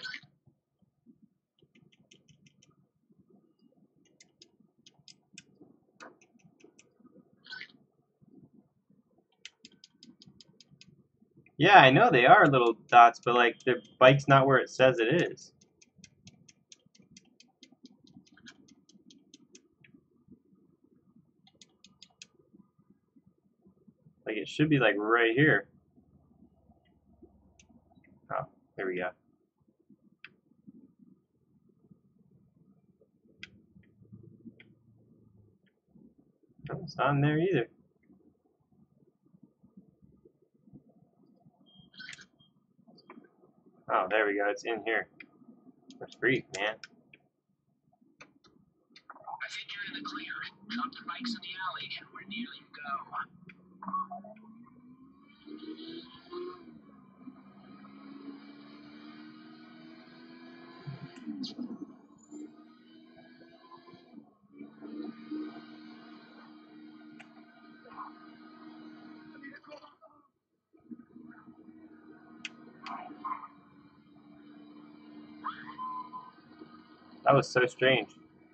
Yeah, I know they are little dots, but like the bike's not where it says it is. Like it should be like right here. Oh, there we go. Oh, it's not in there either. Oh, there we go. It's in here. That's freak, man. I think you're in the clear. Drop the bikes in the alley and we're nearly to go. That was so strange.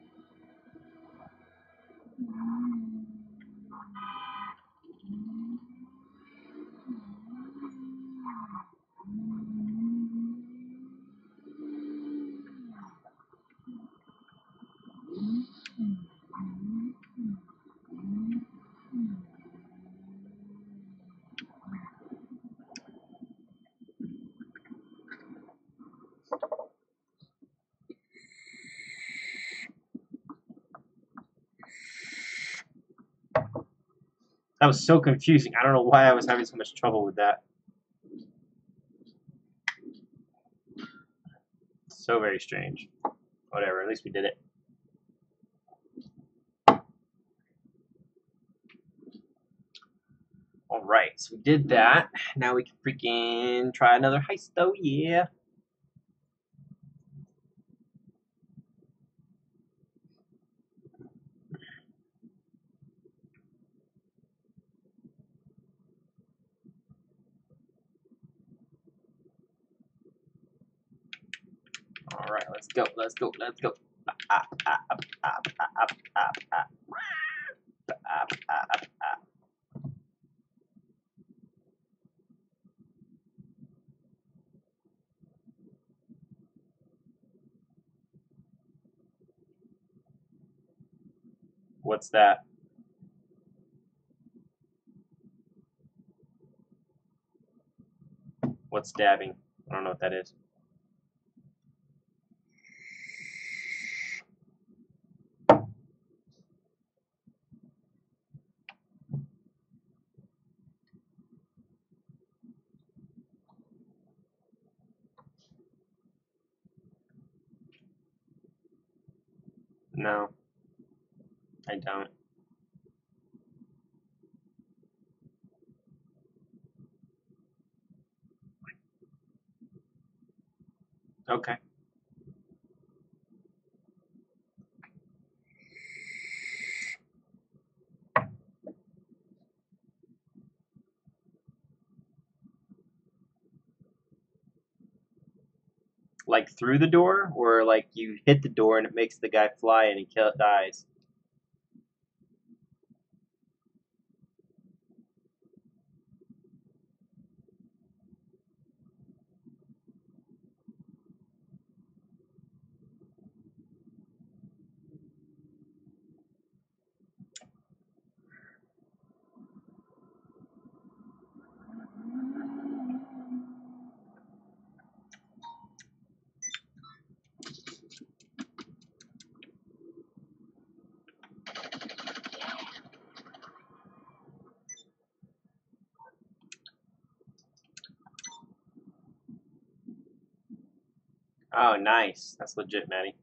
That was so confusing. I don't know why I was having so much trouble with that. So very strange. Whatever, at least we did it. Alright, so we did that. Now we can freaking try another heist though, yeah. Alright, let's go, let's go, let's go. Ah, ah, ah, ah, ah, ah, ah, ah. Ah, ah, ah, ah. What's that? What's dabbing? I don't know what that is. No, I don't. Okay. Like through the door, or like you hit the door and it makes the guy fly and he kill, dies? Oh, nice. That's legit, Maddie.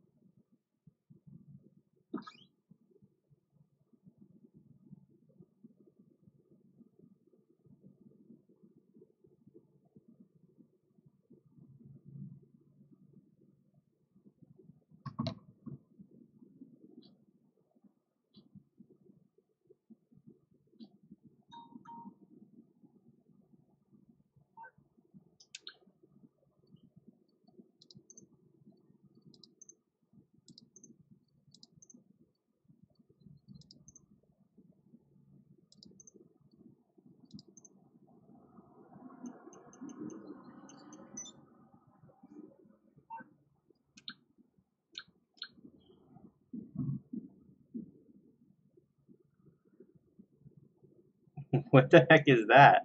What the heck is that?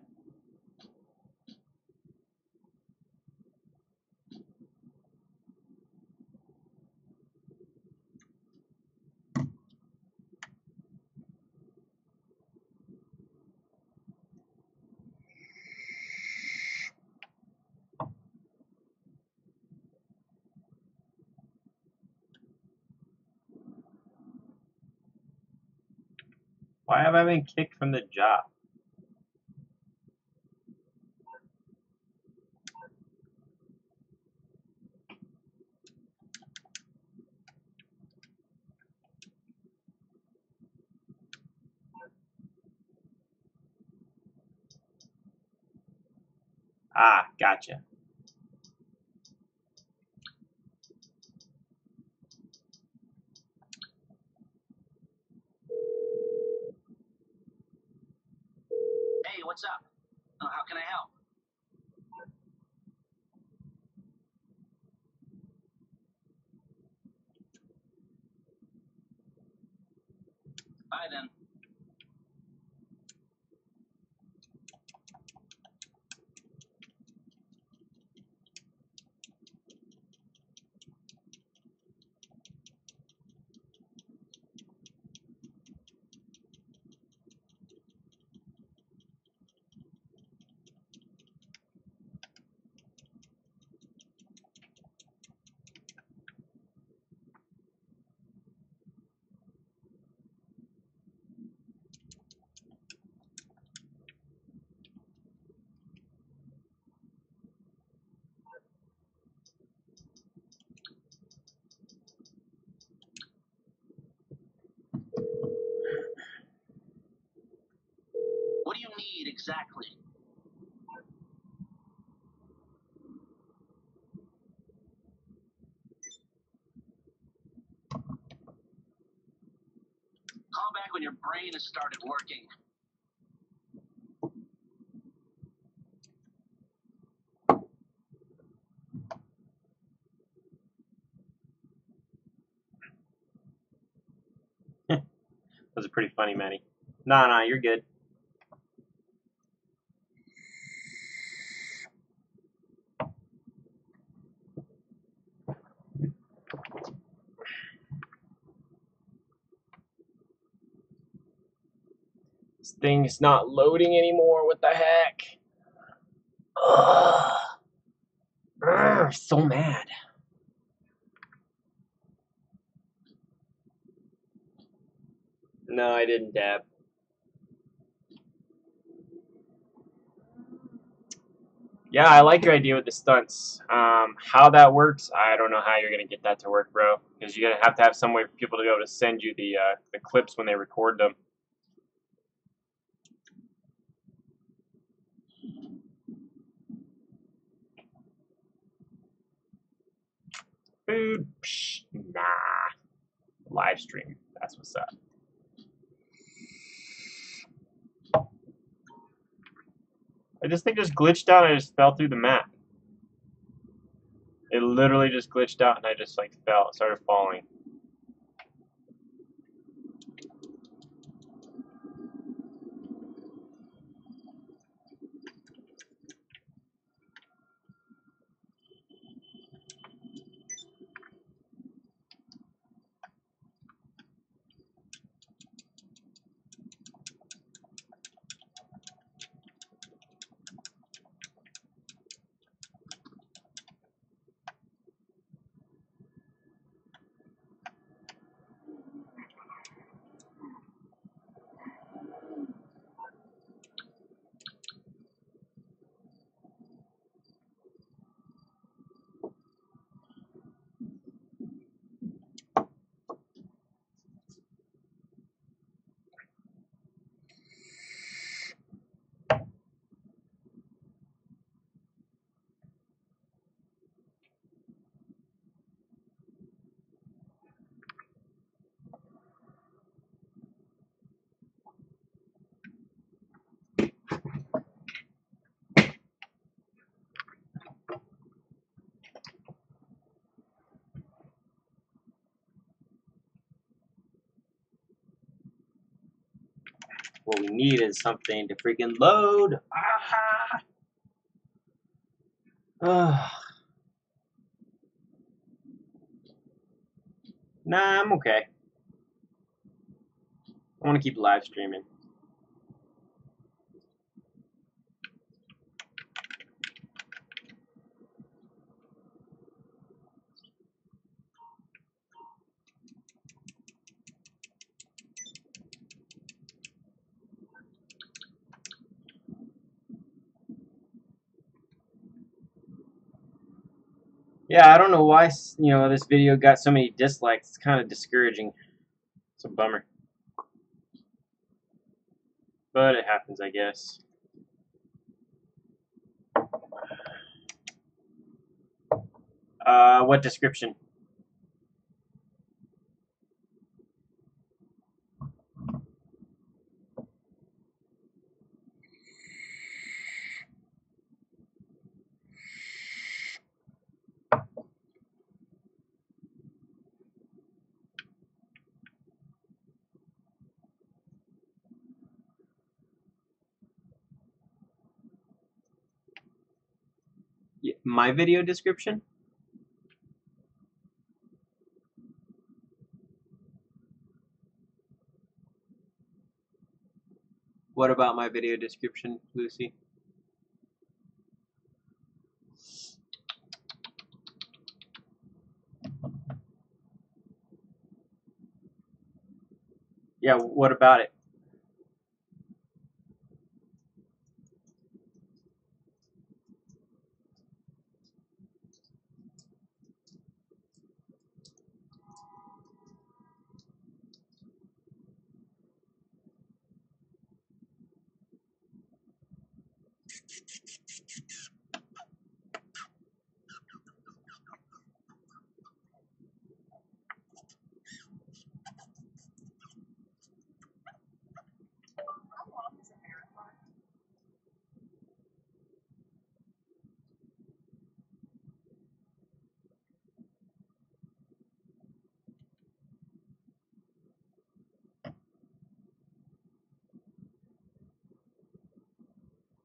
Why have I been kicked from the job? Ah, gotcha. Hey, what's up? Uh, how can I help? Bye then. What do you need exactly? Call back when your brain has started working. That was pretty funny, Manny. Nah, nah, you're good. This thing's not loading anymore. What the heck? Ugh. Ugh, so mad. No, I didn't dab. Yeah, I like your idea with the stunts. Um, how that works, I don't know how you're gonna get that to work, bro. Because you're gonna have to have some way for people to be able to send you the uh, the clips when they record them. Food, psh, nah. Live stream, that's what's up. I just think just glitched out. I just fell through the map. It literally just glitched out, and I just like fell, started falling. What we need is something to freaking load. Ah. Ugh. Nah, I'm okay. I want to keep live streaming. Yeah, I don't know why, you know, this video got so many dislikes. It's kind of discouraging. It's a bummer. But it happens, I guess. Uh, what description? My video description? What about my video description, Lucy? Yeah, what about it?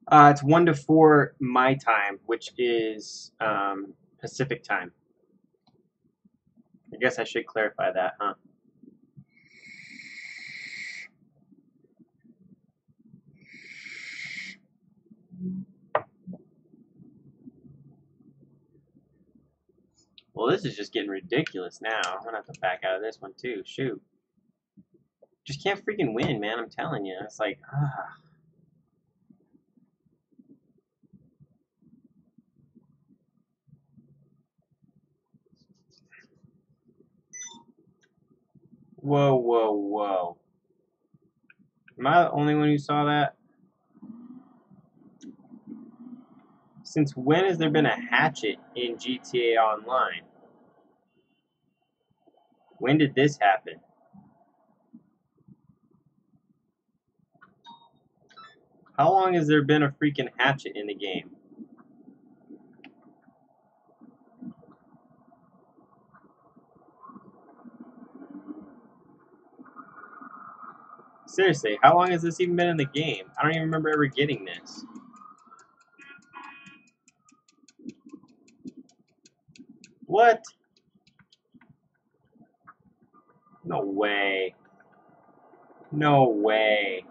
Uh, it's one to four my time, which is um, Pacific time. I guess I should clarify that, huh? Well, this is just getting ridiculous now. I'm gonna have to back out of this one too. Shoot. Just can't freaking win, man. I'm telling you. It's like, ah. Whoa, whoa, whoa. Am I the only one who saw that? Since when has there been a hatchet in G T A Online? When did this happen? How long has there been a freaking hatchet in the game? Seriously, how long has this even been in the game? I don't even remember ever getting this. What? No way. No way.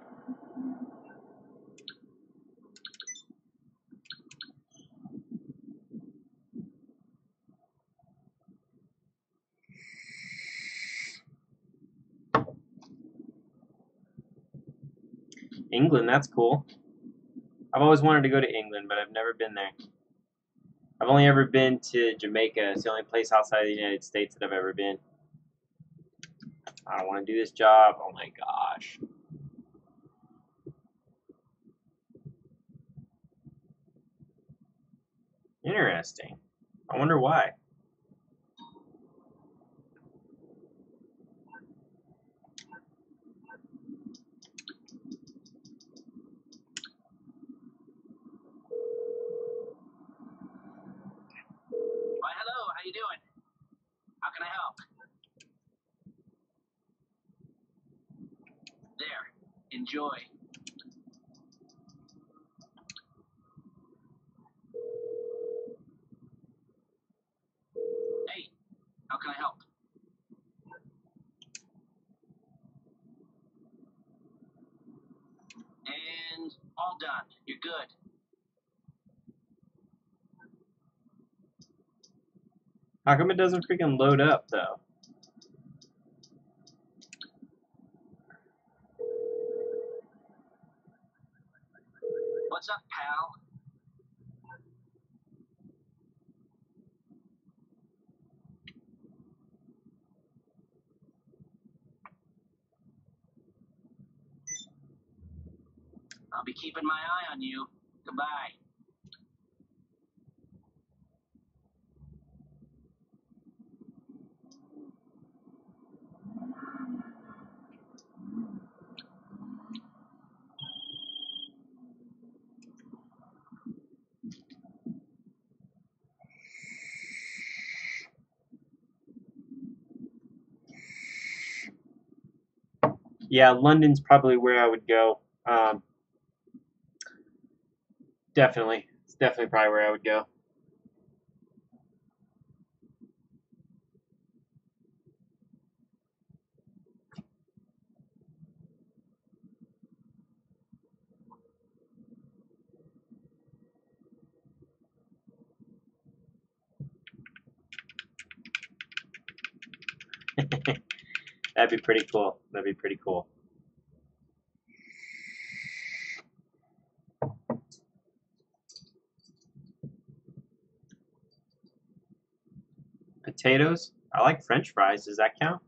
England, that's cool. I've always wanted to go to England, but I've never been there. I've only ever been to Jamaica. It's the only place outside of the United States that I've ever been. I don't want to do this job. Oh my gosh. Interesting. I wonder why. Why, hello, how you doing? How can I help? There, enjoy. Hey, how can I help? And all done. You're good. How come it doesn't freaking load up, though? What's up, pal? I'll be keeping my eye on you. Goodbye. Yeah, London's probably where I would go. Um, definitely. It's definitely probably where I would go. That'd be pretty cool. That'd be pretty cool. Potatoes? I like French fries. Does that count?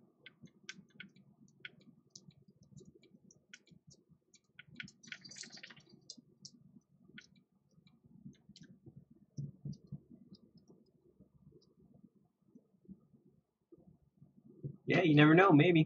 Yeah, you never know. Maybe.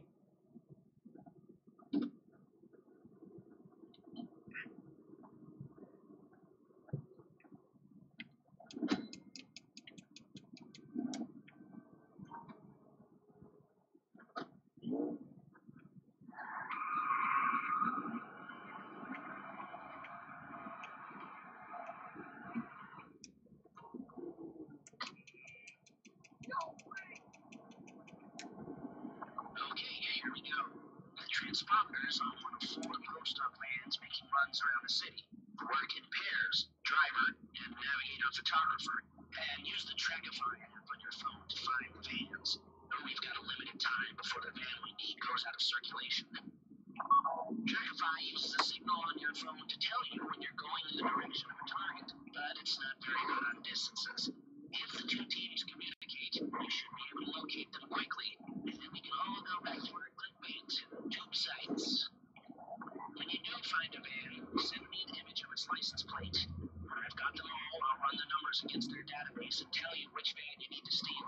spotters on one of four post-up vans making runs around the city. Work in pairs, driver and navigator photographer, and use the Trackify app on your phone to find the vans. We've got a limited time before the van we need goes out of circulation. Trackify uses a signal on your phone to tell you when you're going in the direction of a target, but it's not very good on distances. If the two teams communicate, you should be able to locate them quickly, and then we can all go back to our clickbait and tube sites. When you do find a van, send me an image of its license plate. I've got them all. I'll run the numbers against their database and tell you which van you need to steal.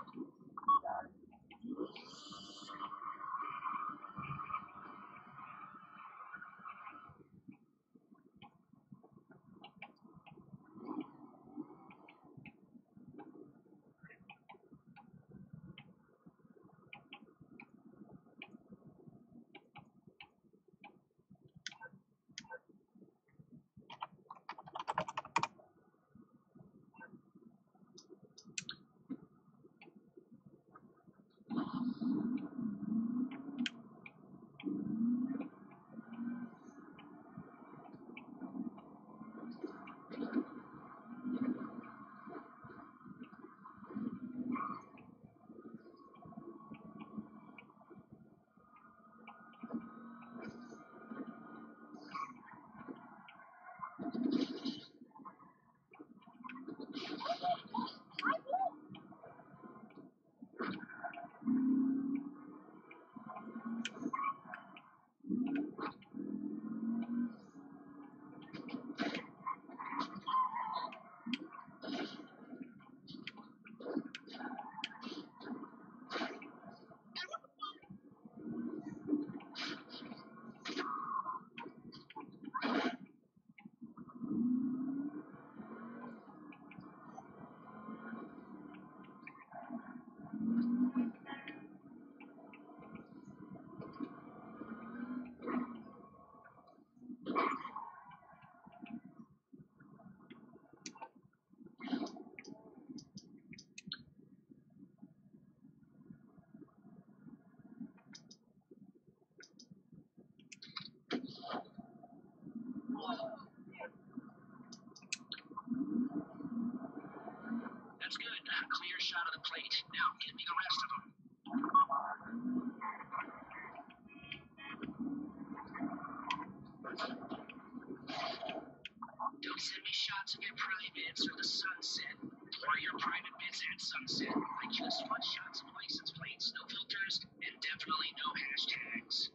That's good. Clear shot of the plate. Now, give me the rest of them. Don't send me shots of your privates or the sunset, or your private bits at sunset. I just want shots of license plates, no filters, and definitely no hashtags.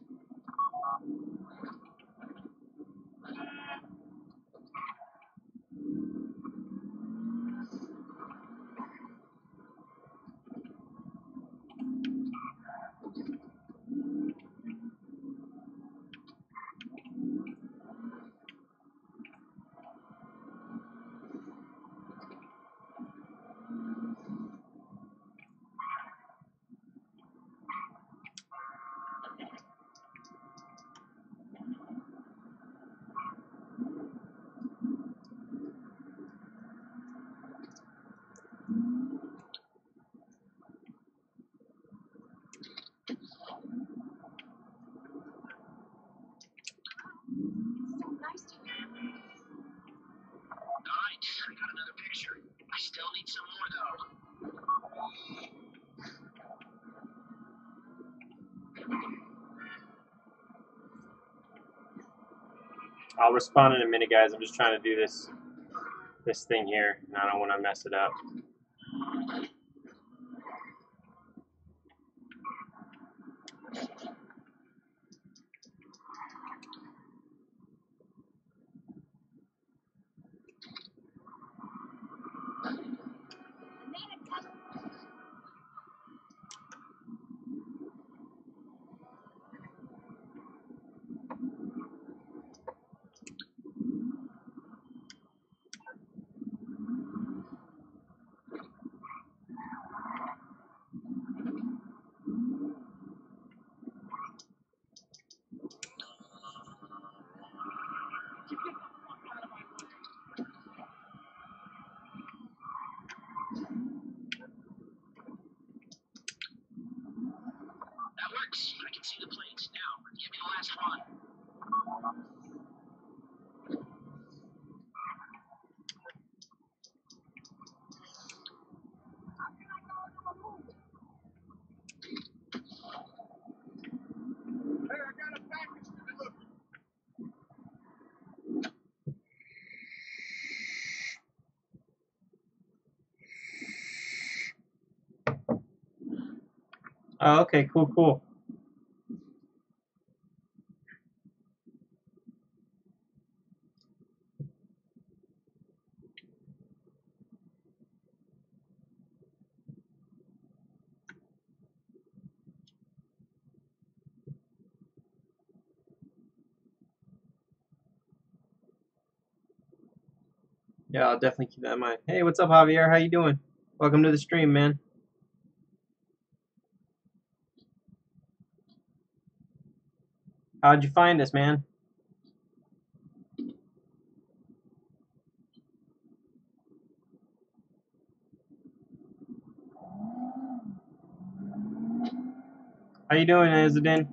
So nice to hear. All right, I got another picture. I still need some more, though. I'll respond in a minute, guys. I'm just trying to do this this thing here, and I don't want to mess it up. Oh, okay, cool, cool. Yeah, I'll definitely keep that in mind. Hey, what's up, Javier? How you doing? Welcome to the stream, man. How'd you find us, man? How you doing, Azadin?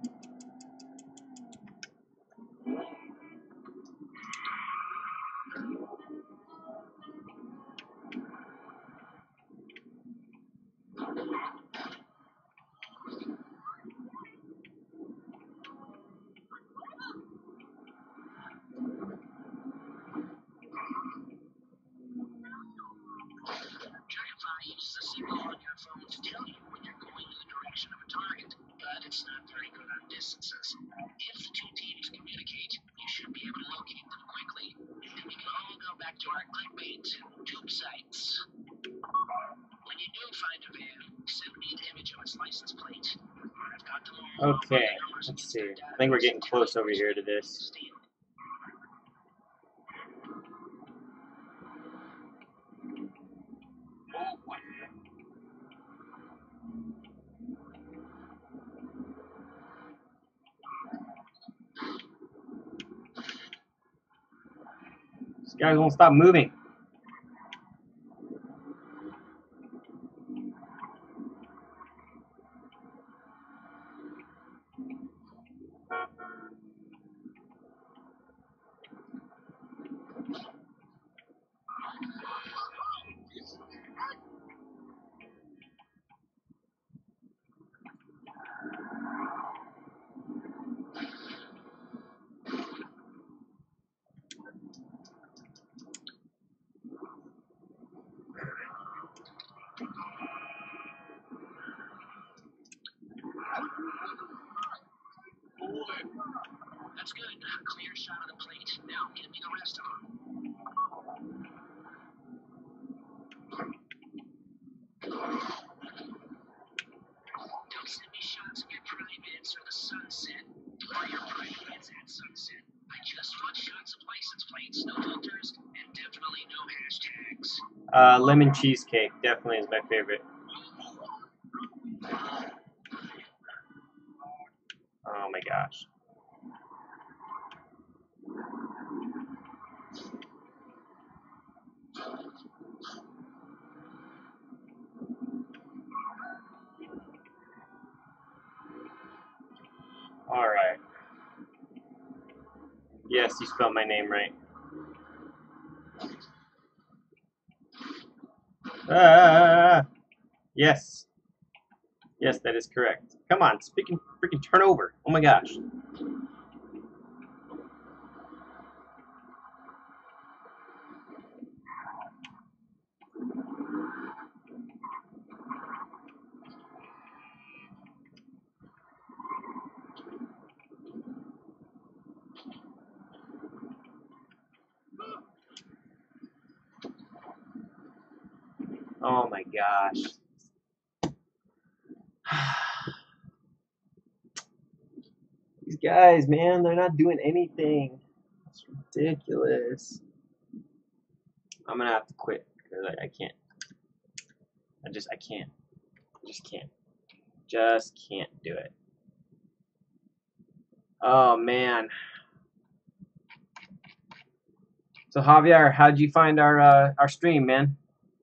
Dragonfly uses a signal on your phone to tell you when you're going in the direction of a target, but it's not very good on distances. If the two teams communicate, you should be able to locate them quickly, and we can all go back to our clickbait tube sites. When you do find a van, send me an image of its license plate. I've got them all. Okay, let's see. I think we're getting close over here to this. These guys won't stop moving. That's good. A clear shot of the plate. Now give me the rest of them. Don't send me shots of your privates or the sunset. Or your privates at sunset. I just want shots of license plates, no filters, and definitely no hashtags. Uh, lemon cheesecake definitely is my favorite. Oh my gosh. All right. Yes, you spelled my name right. Ah, yes. Yes, that is correct. Come on, freaking, freaking turn over. Oh my gosh. Oh my gosh. These guys, man, they're not doing anything. It's ridiculous. I'm gonna have to quit because I, I can't. I just, I can't. I just can't. Just can't do it. Oh man. So Javier, how'd you find our uh, our stream, man?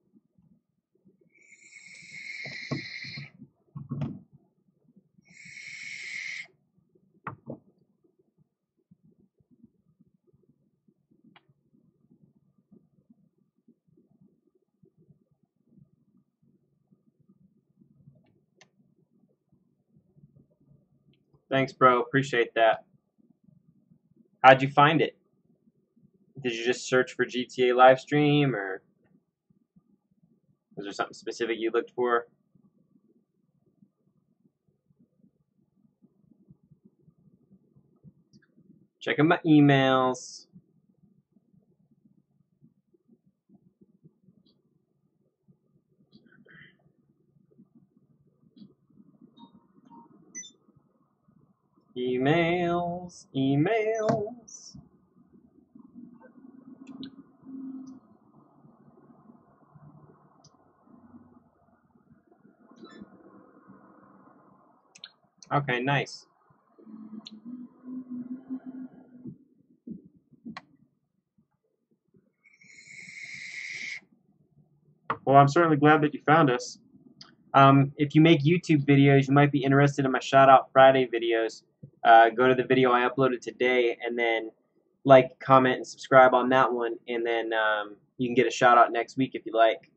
Thanks, bro. Appreciate that. How'd you find it? Did you just search for G T A live stream, or was there something specific you looked for? Checking my emails. Emails, emails. Okay, nice. Well, I'm certainly glad that you found us. Um, if you make YouTube videos, you might be interested in my Shout Out Friday videos. Uh, go to the video I uploaded today and then like, comment, and subscribe on that one, and then um, you can get a shout out next week if you like.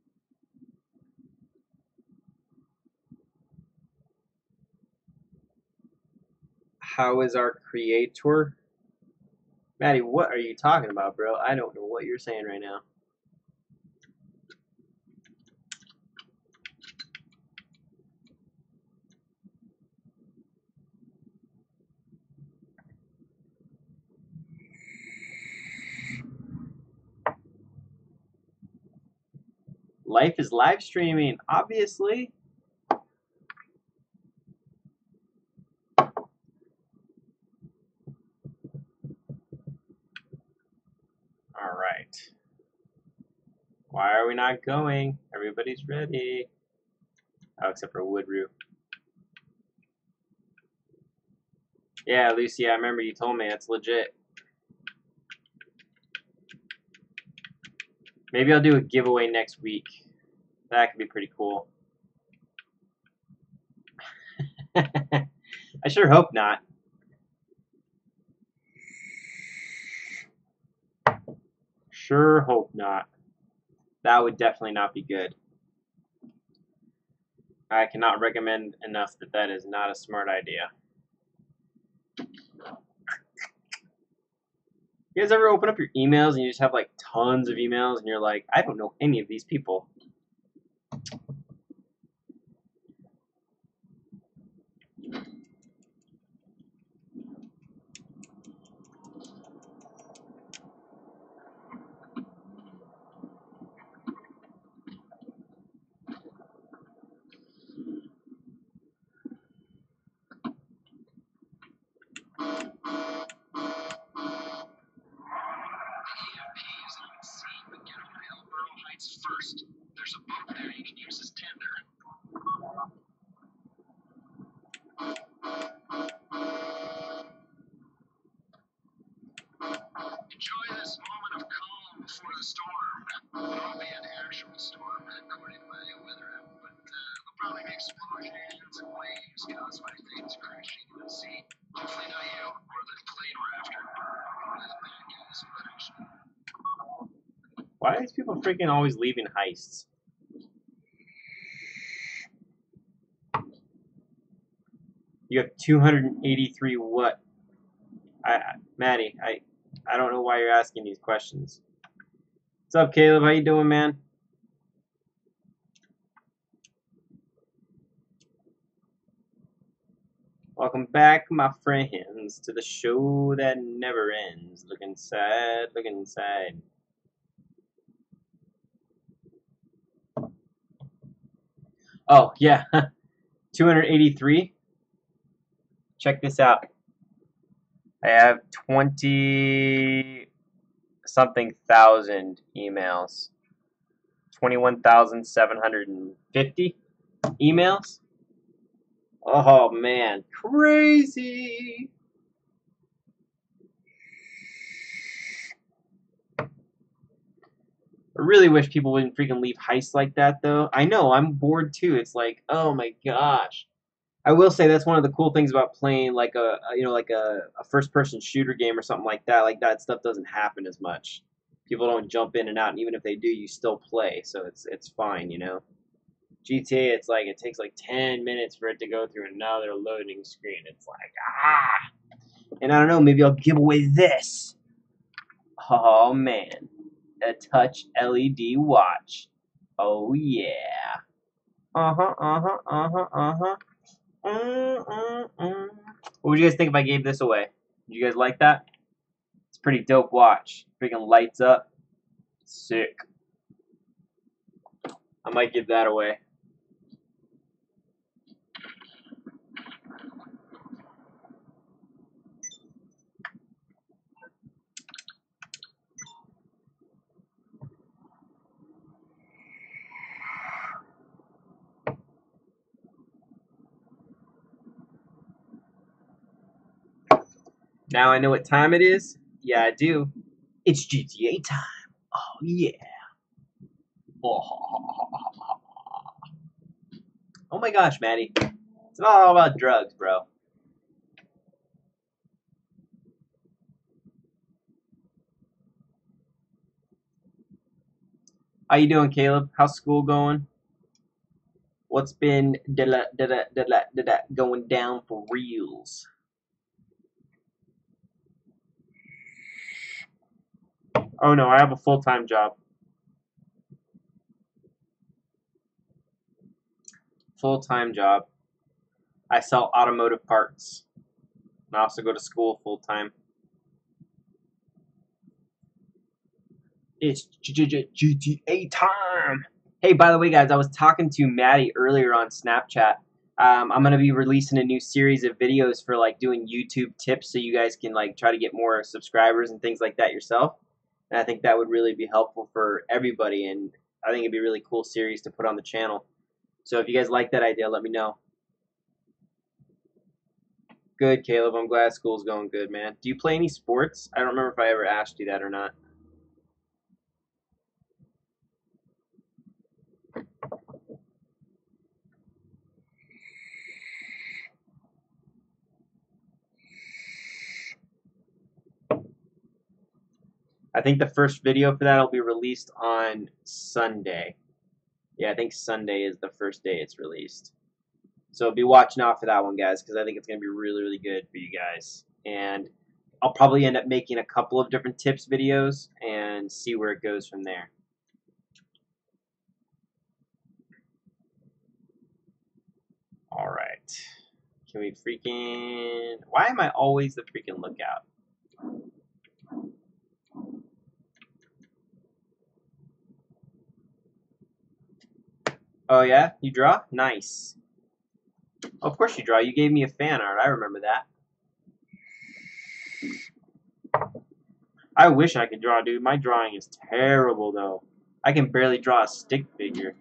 How is our creator? Maddie, what are you talking about, bro? I don't know what you're saying right now. Life is live streaming, obviously. All right. Why are we not going? Everybody's ready. Oh, except for Woodroo. Yeah, Lucy, I remember you told me. It's legit. Maybe I'll do a giveaway next week. That could be pretty cool. I sure hope not. Sure hope not. That would definitely not be good. I cannot recommend enough that that is not a smart idea. You guys ever open up your emails and you just have like tons of emails and you're like, I don't know any of these people. First, there's a boat there you can use as tender. Enjoy this moment of calm before the storm. It won't be an actual storm, according to my weather app, but uh, there'll probably be explosions and waves caused by things crashing in the sea. Hopefully not you or the plane we're after. Or this bad guy's footage. Why are these people freaking always leaving heists? You have two hundred eighty-three what? I, Maddie, I, I don't know why you're asking these questions. What's up, Caleb? How you doing, man? Welcome back, my friends, to the show that never ends. Looking sad, looking sad. Oh, yeah. two hundred eighty-three. Check this out. I have twenty something thousand emails. twenty-one thousand seven hundred fifty emails. Oh, man. Crazy. I really wish people wouldn't freaking leave heists like that, though. I know, I'm bored, too. It's like, oh, my gosh. I will say that's one of the cool things about playing like a, a you know like a, a first-person shooter game or something like that. Like that stuff doesn't happen as much. People don't jump in and out, and even if they do, you still play, so it's it's fine, you know. G T A, it's like it takes like ten minutes for it to go through another loading screen. It's like ah, and I don't know, maybe I'll give away this. Oh man, a touch L E D watch. Oh yeah. Uh huh. Uh huh. Uh huh. Uh huh. Mm, mm, mm. What would you guys think if I gave this away? You guys like that? It's a pretty dope watch. Freaking lights up. Sick. I might give that away. Now I know what time it is. Yeah, I do. It's G T A time. Oh, yeah. Oh, oh my gosh, Maddie. It's not all about drugs, bro. How you doing, Caleb? How's school going? What's been da da da da da da going down for reals? Oh no, I have a full-time job. Full-time job. I sell automotive parts. I also go to school full-time. It's G T A time. Hey, by the way, guys, I was talking to Maddie earlier on Snapchat. Um, I'm gonna be releasing a new series of videos for like doing YouTube tips, so you guys can like try to get more subscribers and things like that yourself. And I think that would really be helpful for everybody, and I think it'd be a really cool series to put on the channel. So if you guys like that idea, let me know. Good, Caleb. I'm glad school's going good, man. Do you play any sports? I don't remember if I ever asked you that or not. I think the first video for that will be released on Sunday. Yeah, I think Sunday is the first day it's released. So be watching out for that one, guys, because I think it's going to be really, really good for you guys. And I'll probably end up making a couple of different tips videos and see where it goes from there. All right. Can we freaking... Why am I always the freaking lookout? Oh, yeah? You draw? Nice. Oh, of course you draw. You gave me a fan art. I remember that. I wish I could draw, dude. My drawing is terrible, though. I can barely draw a stick figure.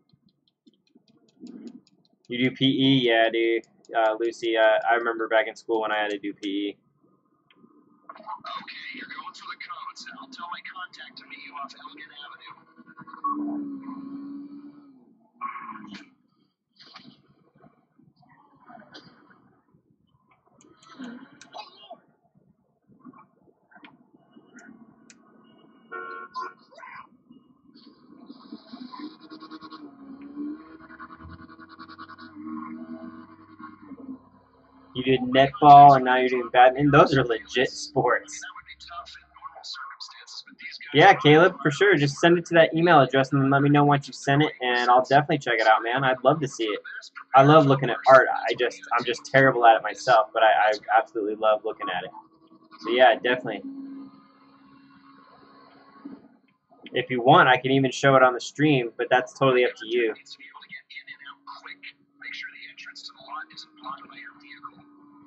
You do P E? Yeah, dude. Uh, Lucy, uh, I remember back in school when I had to do P E. Okay, you're going for the codes. I'll tell my contact to meet you off Elgin Avenue. You did netball, and now you're doing badminton. Those are legit sports. That would be tough in normal circumstances, but these guys... Yeah, Caleb, for sure. Just send it to that email address and let me know once you sent it, and I'll definitely check it out, man. I'd love to see it. I love looking at art. I just, I'm just terrible at it myself, but I, I absolutely love looking at it. So yeah, definitely. If you want, I can even show it on the stream, but that's totally up to you. needs to be able to get in and out quick. Make sure the entrance to the lot isn't blocked by your vehicle.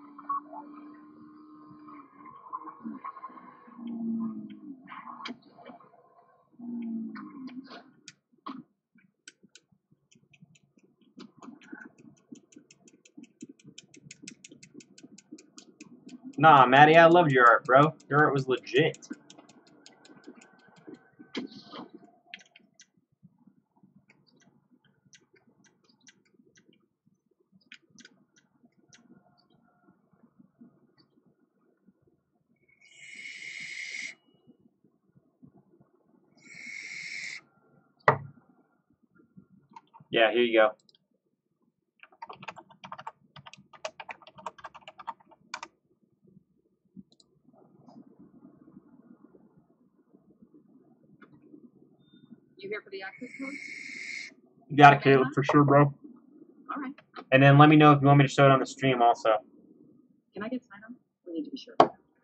Nah, Maddie, I loved your art, bro. Your art was legit. Yeah, here you go. You here for the access codes? You got it, Caleb, for sure, bro. All right. And then let me know if you want me to show it on the stream also. Can I get sign on? We need to be sure.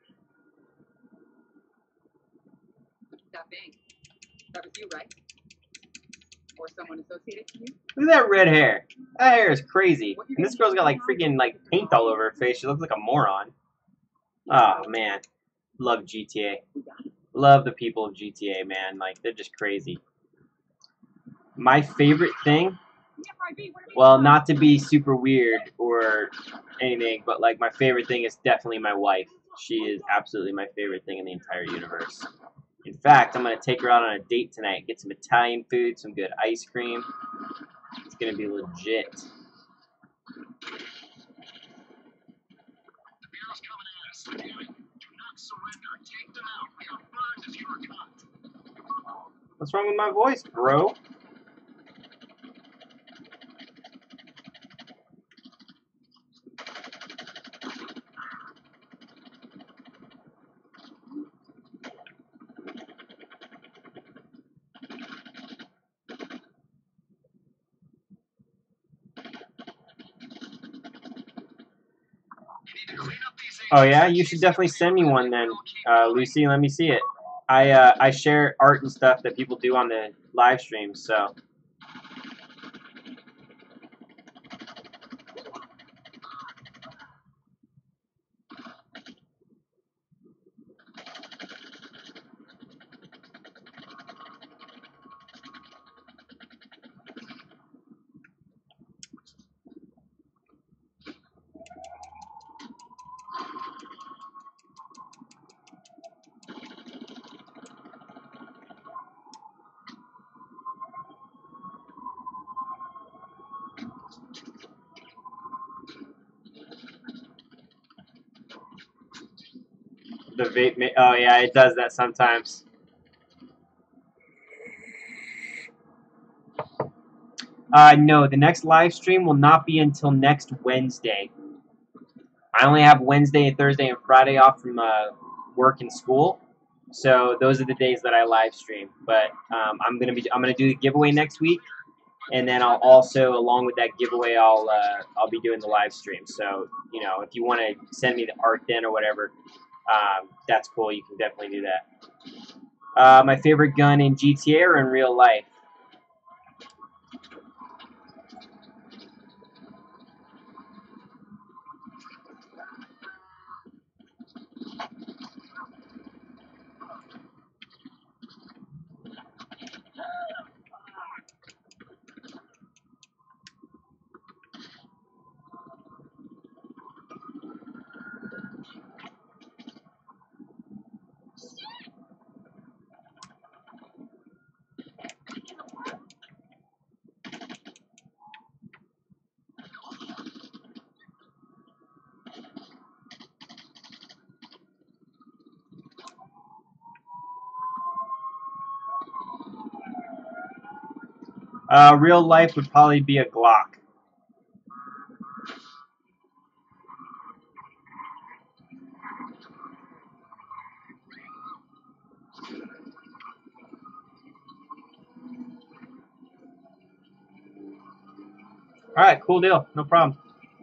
Bing. That was you, right? Or someone associated to you? Look at that red hair. That hair is crazy. And this girl's got like freaking like paint all over her face. She looks like a moron. Oh man, love G T A. Love the people of G T A, man. Like they're just crazy. My favorite thing, well, not to be super weird or anything, but like my favorite thing is definitely my wife. She is absolutely my favorite thing in the entire universe. In fact, I'm gonna take her out on a date tonight. Get some Italian food, some good ice cream. It's gonna be legit. The Bureau's coming at us. Damn it. Do not surrender. Take them out. We are burned if you are caught. What's wrong with my voice, bro? Oh yeah, you should definitely send me one then, uh, Lucy. Let me see it. I uh, I share art and stuff that people do on the live streams, so. The vape, ma oh yeah, it does that sometimes. Uh, no, the next live stream will not be until next Wednesday. I only have Wednesday, Thursday, and Friday off from uh, work and school, so those are the days that I live stream. But um, I'm gonna be I'm gonna do the giveaway next week, and then I'll also, along with that giveaway, I'll uh, I'll be doing the live stream. So you know, if you want to send me the art then or whatever, um, that's cool. You can definitely do that. Uh, my favorite gun in G T A or in real life? Uh, real life would probably be a Glock. All right, cool deal. No problem.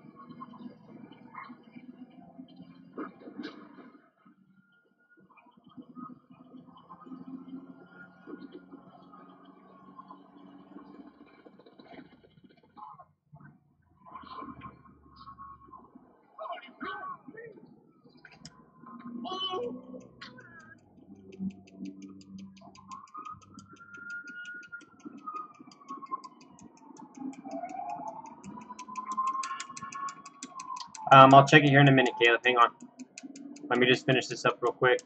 Um, I'll check it here in a minute, Caleb. Hang on. Let me just finish this up real quick.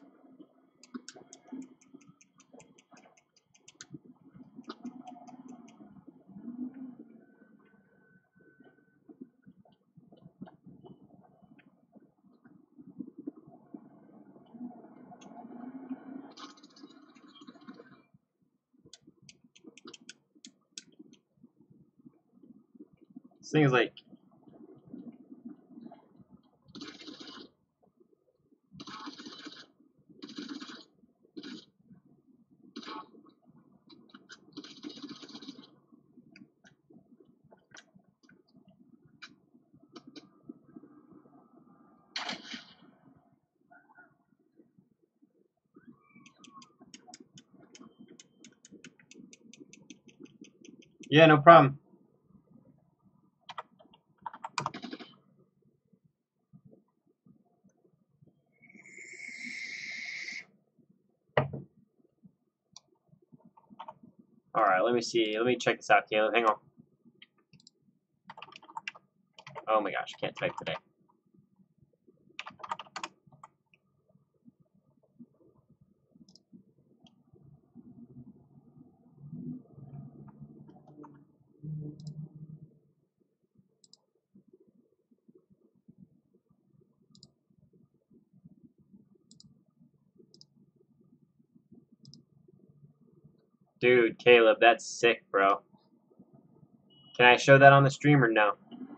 This thing is like... Yeah, no problem. All right, let me see. Let me check this out, Caleb. Hang on. Oh my gosh, can't type today. Dude, Caleb, that's sick, bro. Can I show that on the stream or no?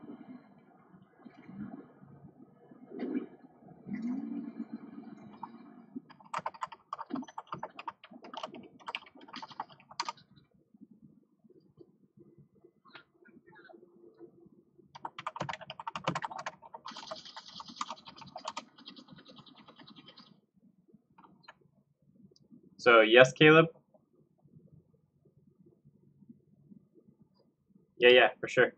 So, yes, Caleb? Yeah, yeah, for sure.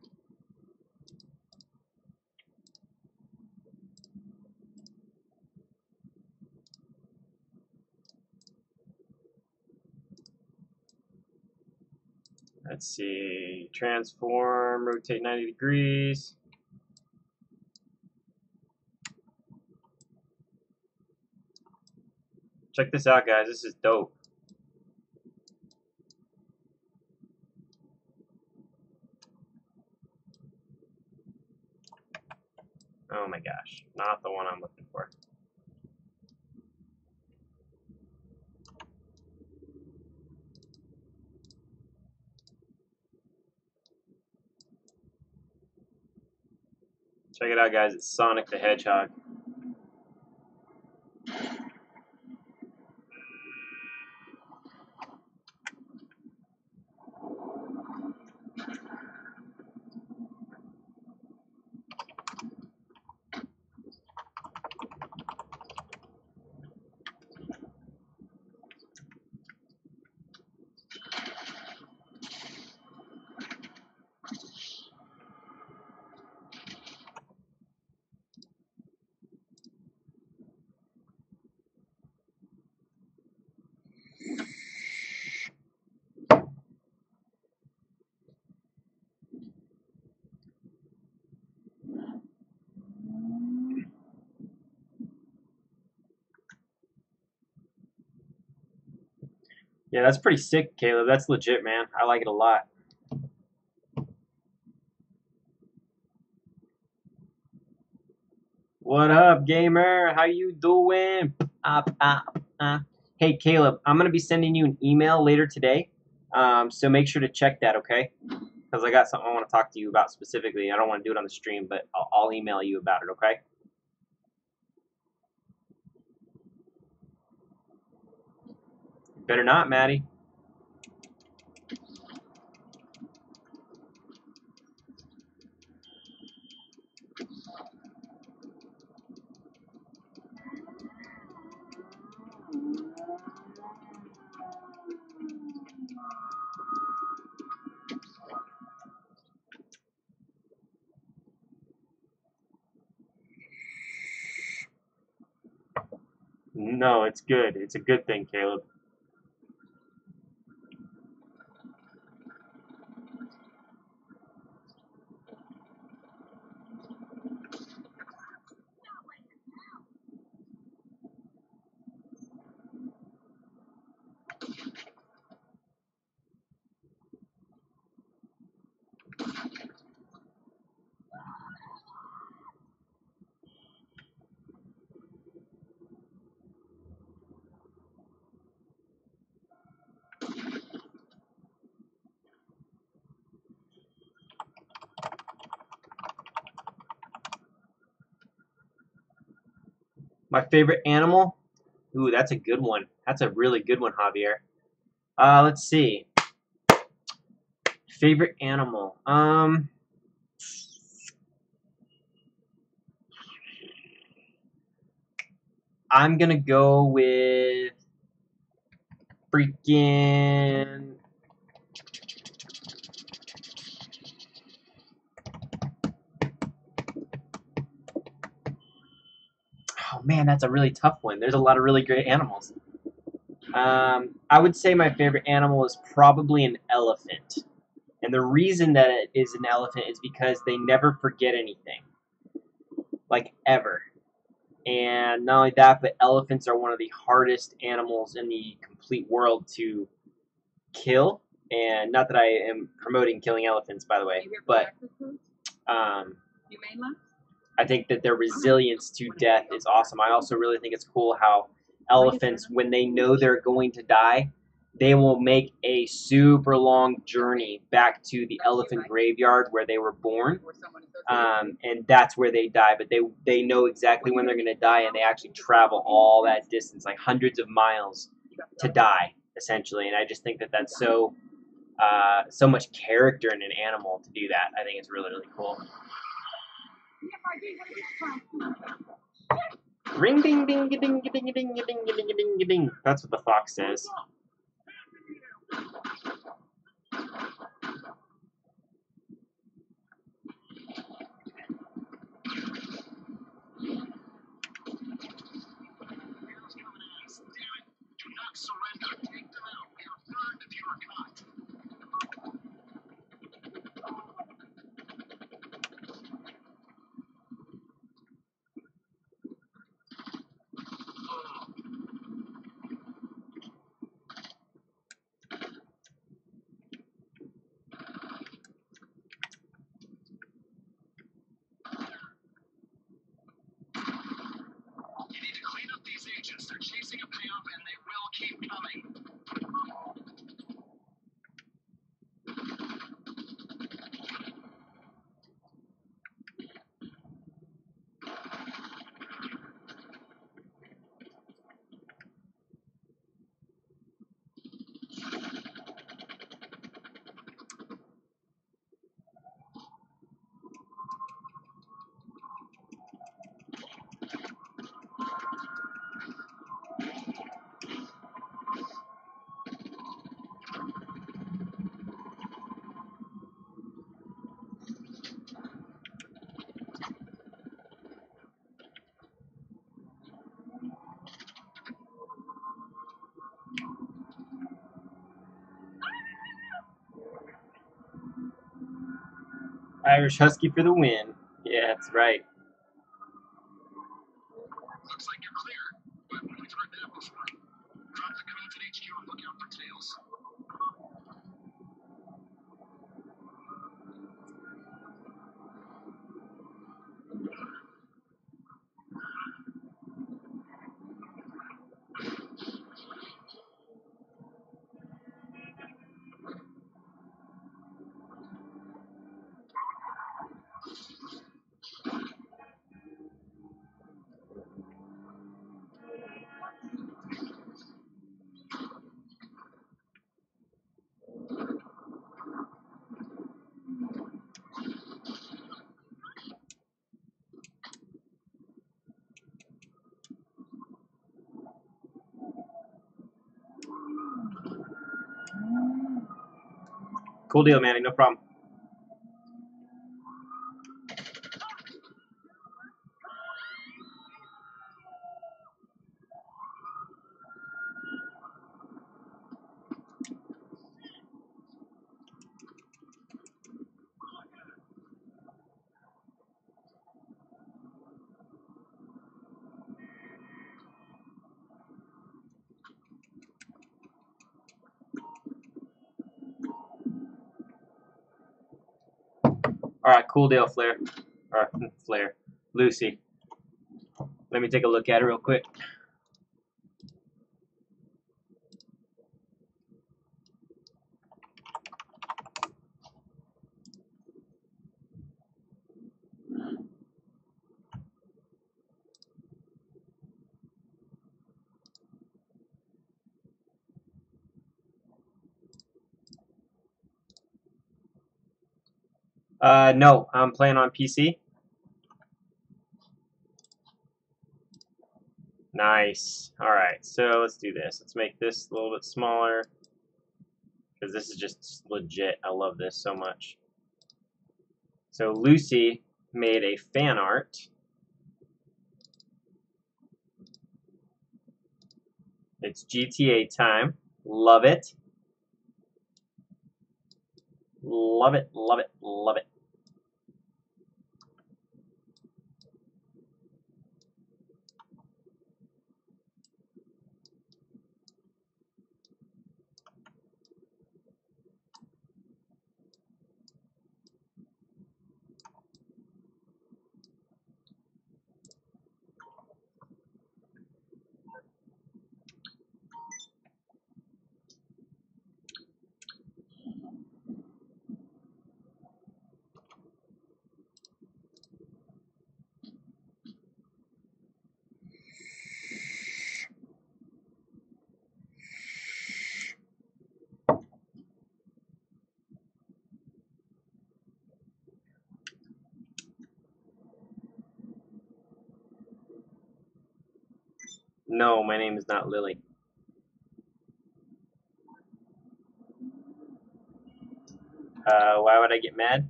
Let's see. Transform, rotate ninety degrees. Check this out, guys. This is dope. Oh my gosh. Not the one I'm looking for. Check it out, guys. It's Sonic the Hedgehog. Yeah, that's pretty sick, Caleb. That's legit, man. I like it a lot. What up, gamer? How you doing? Uh, uh, uh. Hey, Caleb, I'm going to be sending you an email later today, um, so make sure to check that, okay? Because I got something I want to talk to you about specifically. I don't want to do it on the stream, but I'll, I'll email you about it, okay? Better not, Maddie. No, it's good. It's a good thing, Caleb. My favorite animal? Ooh, that's a good one. That's a really good one, Javier. Uh, let's see. Favorite animal? Um, I'm gonna go with freaking man, that's a really tough one. There's a lot of really great animals. Um, I would say my favorite animal is probably an elephant. And the reason that it is an elephant is because they never forget anything. Like, ever. And not only that, but elephants are one of the hardest animals in the complete world to kill. And not that I am promoting killing elephants, by the way, but um, I think that their resilience to death is awesome. I also really think it's cool how elephants, when they know they're going to die, they will make a super long journey back to the elephant graveyard where they were born, um, and that's where they die. But they they know exactly when they're going to die, and they actually travel all that distance, like hundreds of miles, to die, essentially. And I just think that that's so uh, so much character in an animal to do that. I think it's really, really cool. Ring ding ding ding ding ding ding ding ding ding ding. That's what the fox says. They're chasing a payoff and they will keep coming. Irish Husky for the win. Yeah, that's right. Looks like you're clear, but we've heard that before. Drop the codes at H Q and look out for tails. Cool deal, Manny. No problem. All right, cool deal, Flair. Or Flair, Lucy. Let me take a look at it real quick. Uh, no, I'm playing on P C. Nice. All right, so let's do this. Let's make this a little bit smaller because this is just legit. I love this so much. So Lucy made a fan art It's G T A time. Love it. Love it, love it, love it. No, my name is not Lily. Uh, why would I get mad?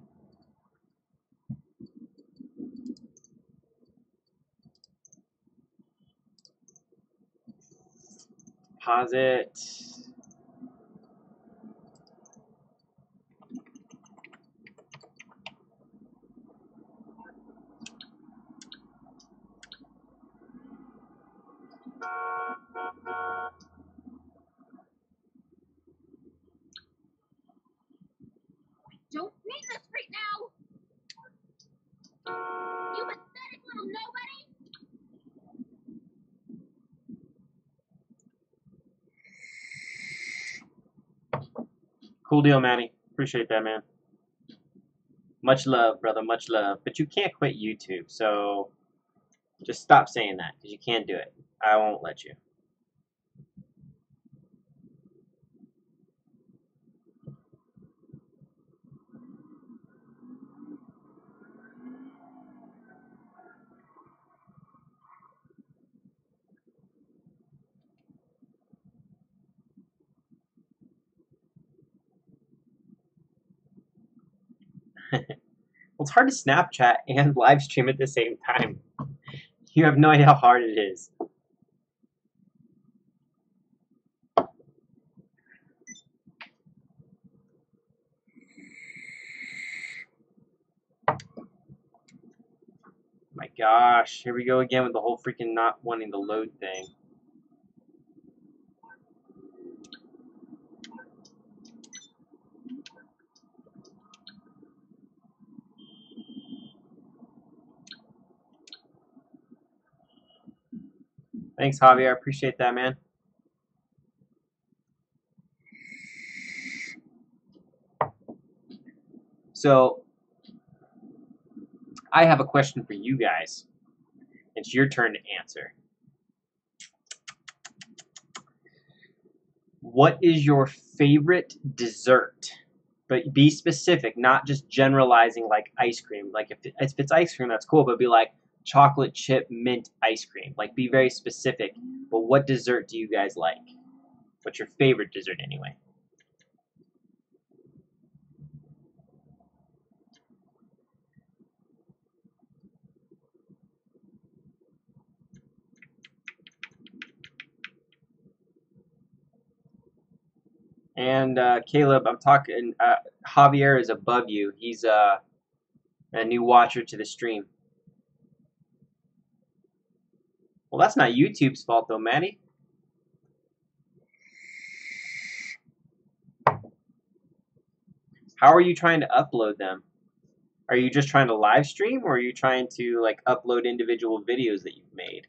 Pause it. Don't need this right now! You pathetic little nobody! Cool deal, Manny. Appreciate that, man. Much love, brother. Much love. But you can't quit YouTube, so just stop saying that because you can't do it. I won't let you. Well, it's hard to Snapchat and live stream at the same time. You have no idea how hard it is. My gosh, here we go again with the whole freaking not wanting to load thing. Thanks, Javier. I appreciate that, man. So, I have a question for you guys. It's your turn to answer. What is your favorite dessert? But be specific, not just generalizing like ice cream. Like if, it, if it's ice cream, that's cool, but be like chocolate chip mint ice cream. Like be very specific. But what dessert do you guys like? What's your favorite dessert anyway? And uh, Caleb, I'm talking. Uh, Javier is above you. He's uh, a new watcher to the stream. Well, that's not YouTube's fault though, Maddie. How are you trying to upload them? Are you just trying to live stream, or are you trying to like upload individual videos that you've made?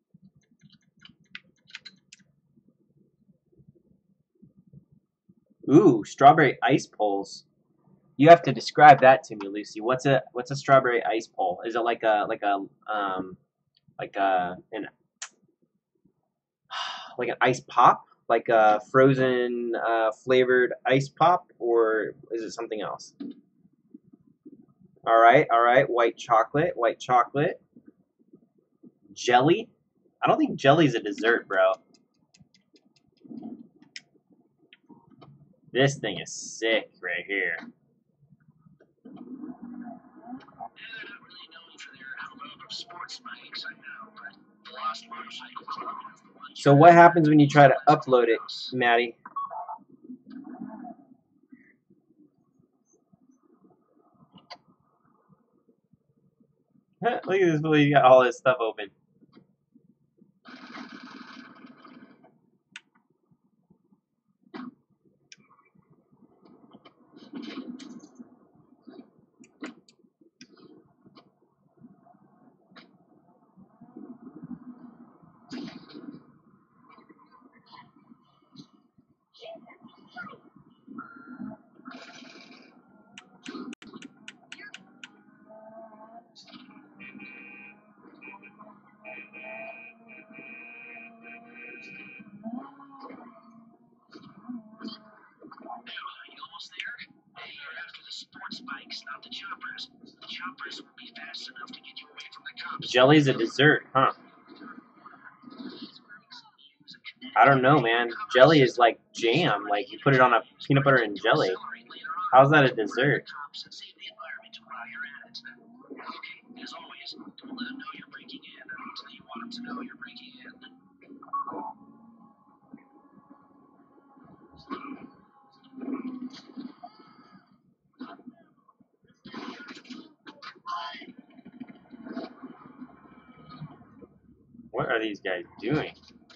Ooh, strawberry ice poles. You have to describe that to me, Lucy. What's a what's a strawberry ice pole? Is it like a like a um like a an like an ice pop, like a frozen uh, flavored ice pop, or is it something else? All right, all right. White chocolate, white chocolate. Jelly? I don't think jelly's a dessert, bro. This thing is sick right here. Yeah, they're not really known for their alpha of sports bikes, I know, but the Lost Motorcycle Club is the one. So what happens when you try to upload it, Maddie? Look at this fool, he got all his stuff open. You almost there? Hey, you're after the sports bikes, not the choppers. The choppers will be fast enough to get you away from the cops. Jelly's a dessert, huh? I don't know, man. Jelly is like jam. Like you put it on a peanut butter and jelly. How's that a dessert? Okay, as always, don't let them know you're breaking in until you want them to know you're breaking in. What are these guys doing?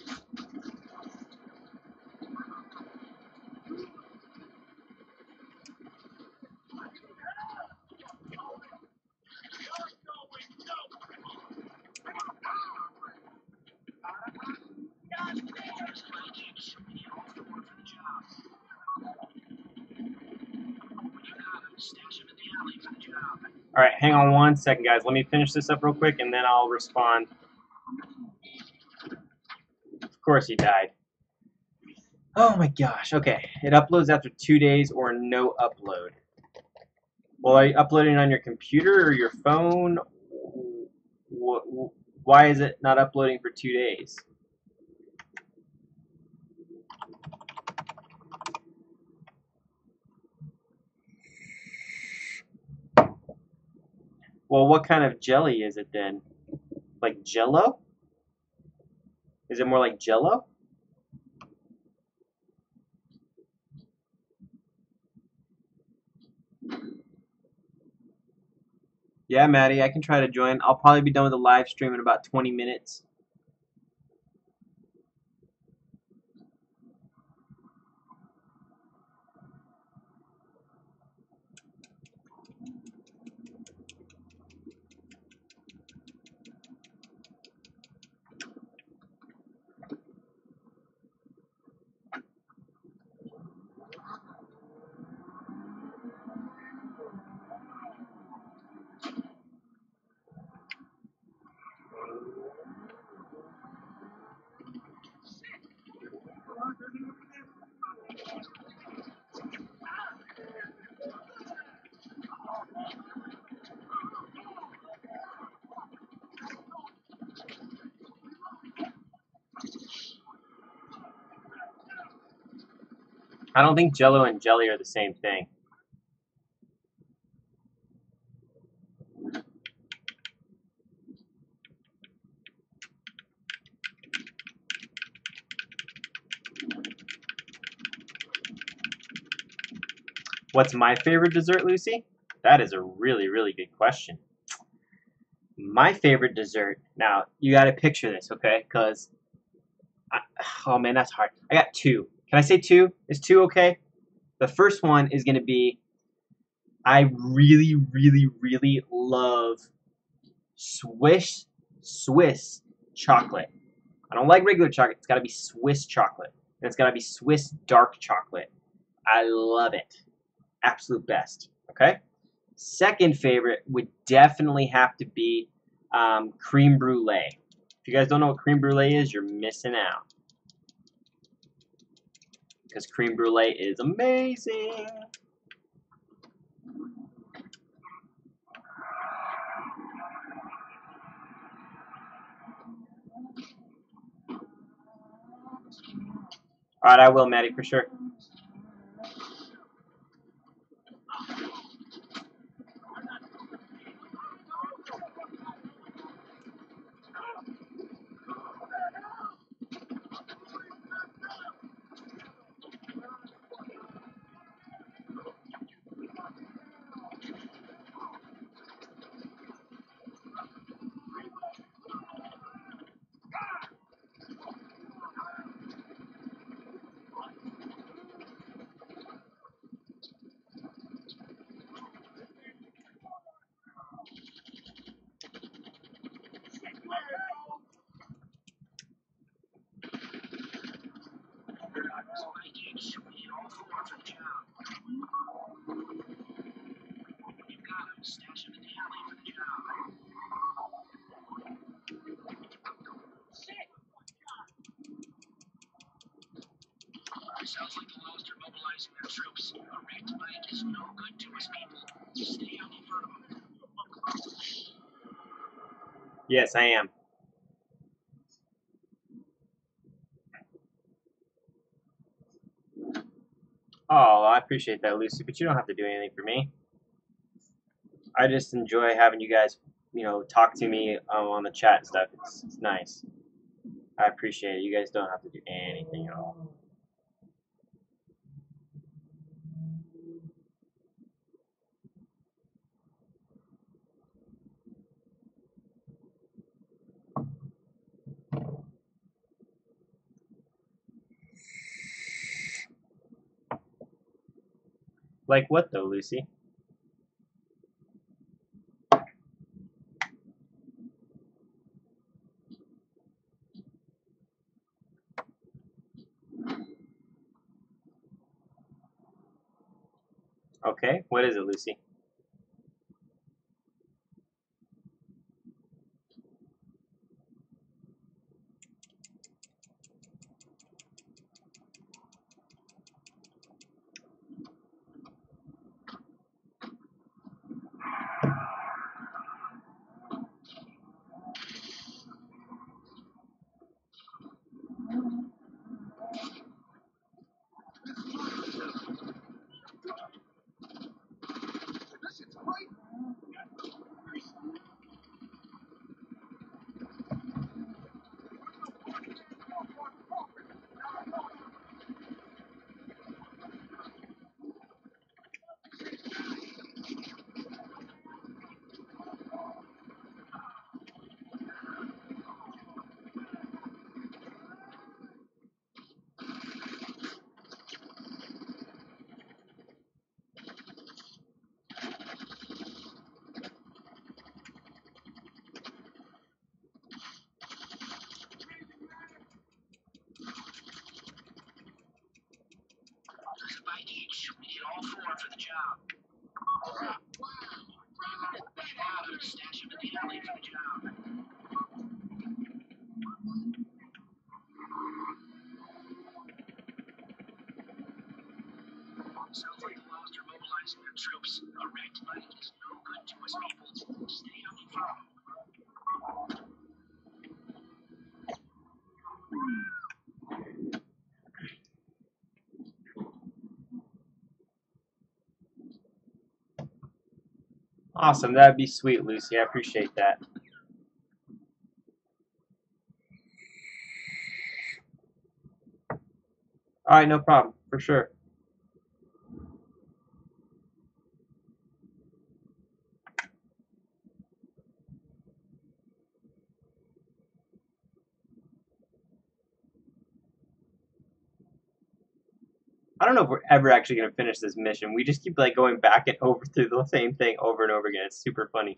Alright, hang on one second, guys. Let me finish this up real quick, and then I'll respond. Of course he died. Oh my gosh. Okay. It uploads after two days or no upload. Well, are you uploading it on your computer or your phone? Why is it not uploading for two days? Well, what kind of jelly is it then? Like Jello? Is it more like Jello? Yeah, Maddie, I can try to join. I'll probably be done with the live stream in about twenty minutes. I don't think Jello and jelly are the same thing. What's my favorite dessert, Lucy? That is a really, really good question. My favorite dessert. Now, you got to picture this, okay? Because, oh man, that's hard. I got two. Can I say two? Is two okay? The first one is going to be, I really, really, really love Swiss, Swiss chocolate. I don't like regular chocolate. It's got to be Swiss chocolate. And it's got to be Swiss dark chocolate. I love it. Absolute best. Okay? Second favorite would definitely have to be um, creme brulee. If you guys don't know what creme brulee is, you're missing out. Because creme brulee is amazing. Alright, I will, Maddie, for sure. Stash him in the alley for the job. Sounds like the Lost are mobilizing their troops. A wrecked bike is no good to his people. Stay on the firm. Yes, I am. Oh, I appreciate that, Lucy, but you don't have to do anything for me. I just enjoy having you guys, you know, talk to me um, on the chat and stuff. It's, it's nice. I appreciate it. You guys don't have to do anything at all. Like what, though, Lucy? Okay, what is it, Lucy? There's a bike each. We need all four for the job. Now, stash him in the alley for the job. Sounds like the Lost are mobilizing their troops. A wrecked bike is no good to his people. Stay on the firm. Awesome, that'd be sweet, Lucy. I appreciate that. All right, no problem, for sure. I don't know if we're ever actually going to finish this mission. We just keep like going back and over through the same thing over and over again. It's super funny.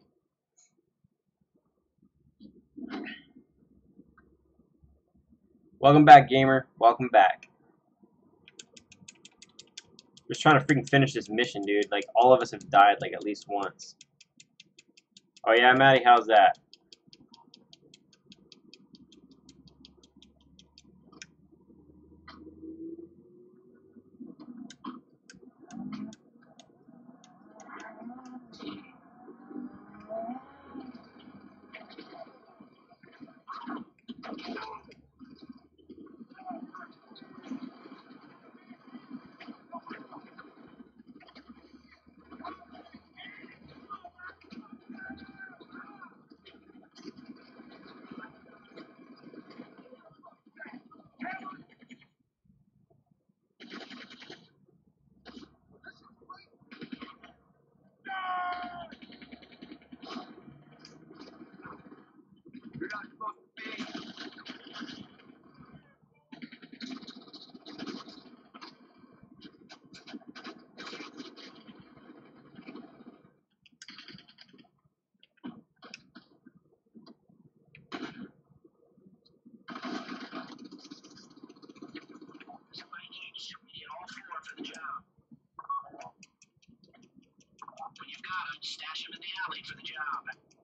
Welcome back, gamer. Welcome back. Just trying to freaking finish this mission, dude. Like, all of us have died, like, at least once. Oh, yeah, Maddie, how's that? gotta stash him in the alley for the job.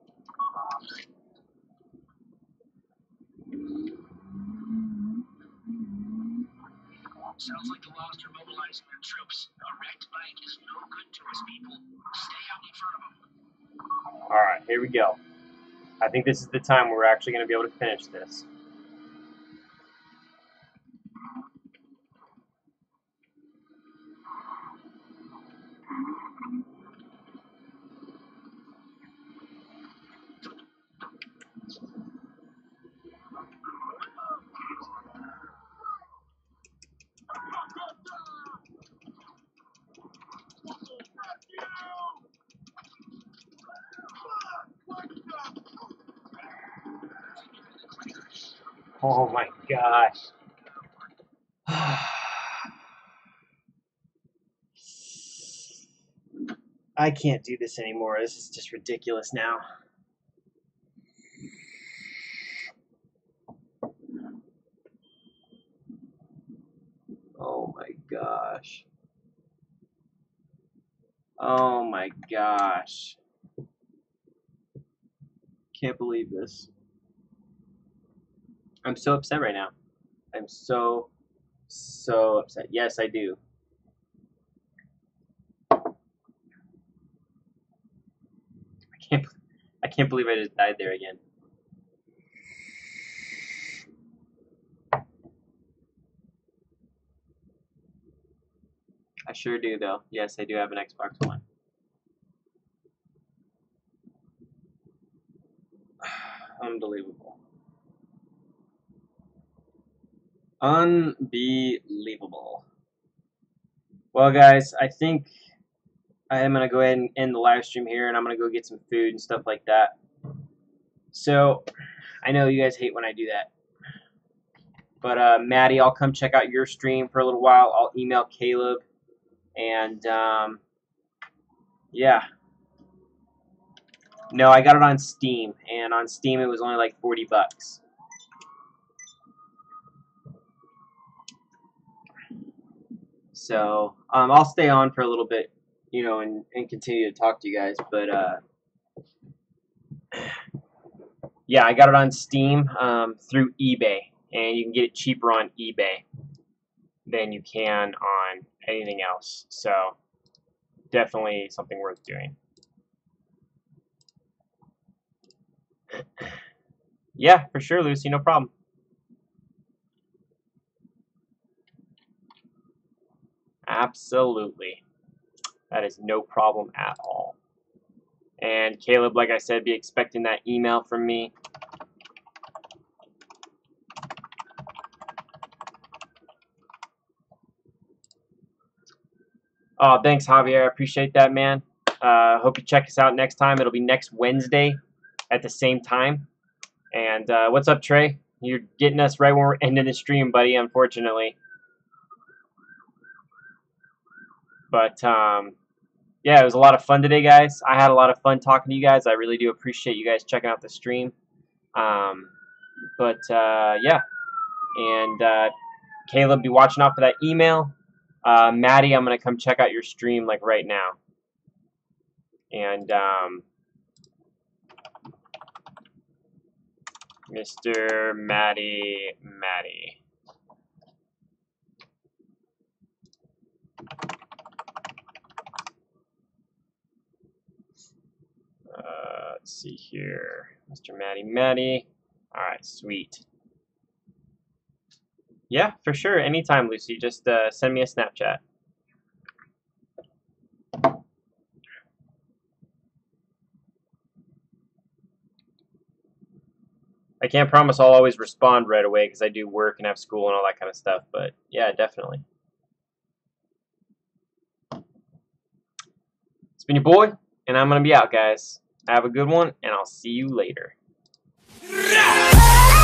Sounds like the Lost are mobilizing their troops. A wrecked bike is no good to us, people. Stay out in front of them. Alright, here we go. I think this is the time where we're actually going to be able to finish this. Oh my gosh. I can't do this anymore. This is just ridiculous now. Oh my gosh. Oh my gosh. Can't believe this. I'm so upset right now. I'm so, so upset. Yes, I do. I can't, I can't believe I just died there again. I sure do, though. Yes, I do have an Xbox One. Unbelievable. Unbelievable. Well, guys, I think I am going to go ahead and end the live stream here, and I'm going to go get some food and stuff like that. So, I know you guys hate when I do that. But, uh, Maddie, I'll come check out your stream for a little while. I'll email Caleb. And, um, yeah. No, I got it on Steam. And on Steam, it was only like forty bucks. So, um, I'll stay on for a little bit, you know, and, and continue to talk to you guys. But, uh, yeah, I got it on Steam um, through eBay. And you can get it cheaper on eBay than you can on anything else. So, definitely something worth doing. Yeah, for sure, Lucy. No problem. Absolutely. That is no problem at all. And Caleb, like I said, be expecting that email from me. Oh, thanks, Javier. I appreciate that, man. Uh, hope you check us out next time. It'll be next Wednesday at the same time. And uh, what's up, Trey? You're getting us right when we're ending the stream, buddy, unfortunately. But, um, yeah, it was a lot of fun today, guys. I had a lot of fun talking to you guys. I really do appreciate you guys checking out the stream. Um, but, uh, yeah. And uh, Caleb, be watching out for that email. Uh, Maddie, I'm going to come check out your stream, like, right now. And, um, Mister Maddie, Maddie. Uh, let's see here. Mister Maddie, Maddie. All right, sweet. Yeah, for sure. Anytime, Lucy. Just uh, send me a Snapchat. I can't promise I'll always respond right away because I do work and have school and all that kind of stuff. But, yeah, definitely. It's been your boy, and I'm going to be out, guys. Have a good one, and I'll see you later.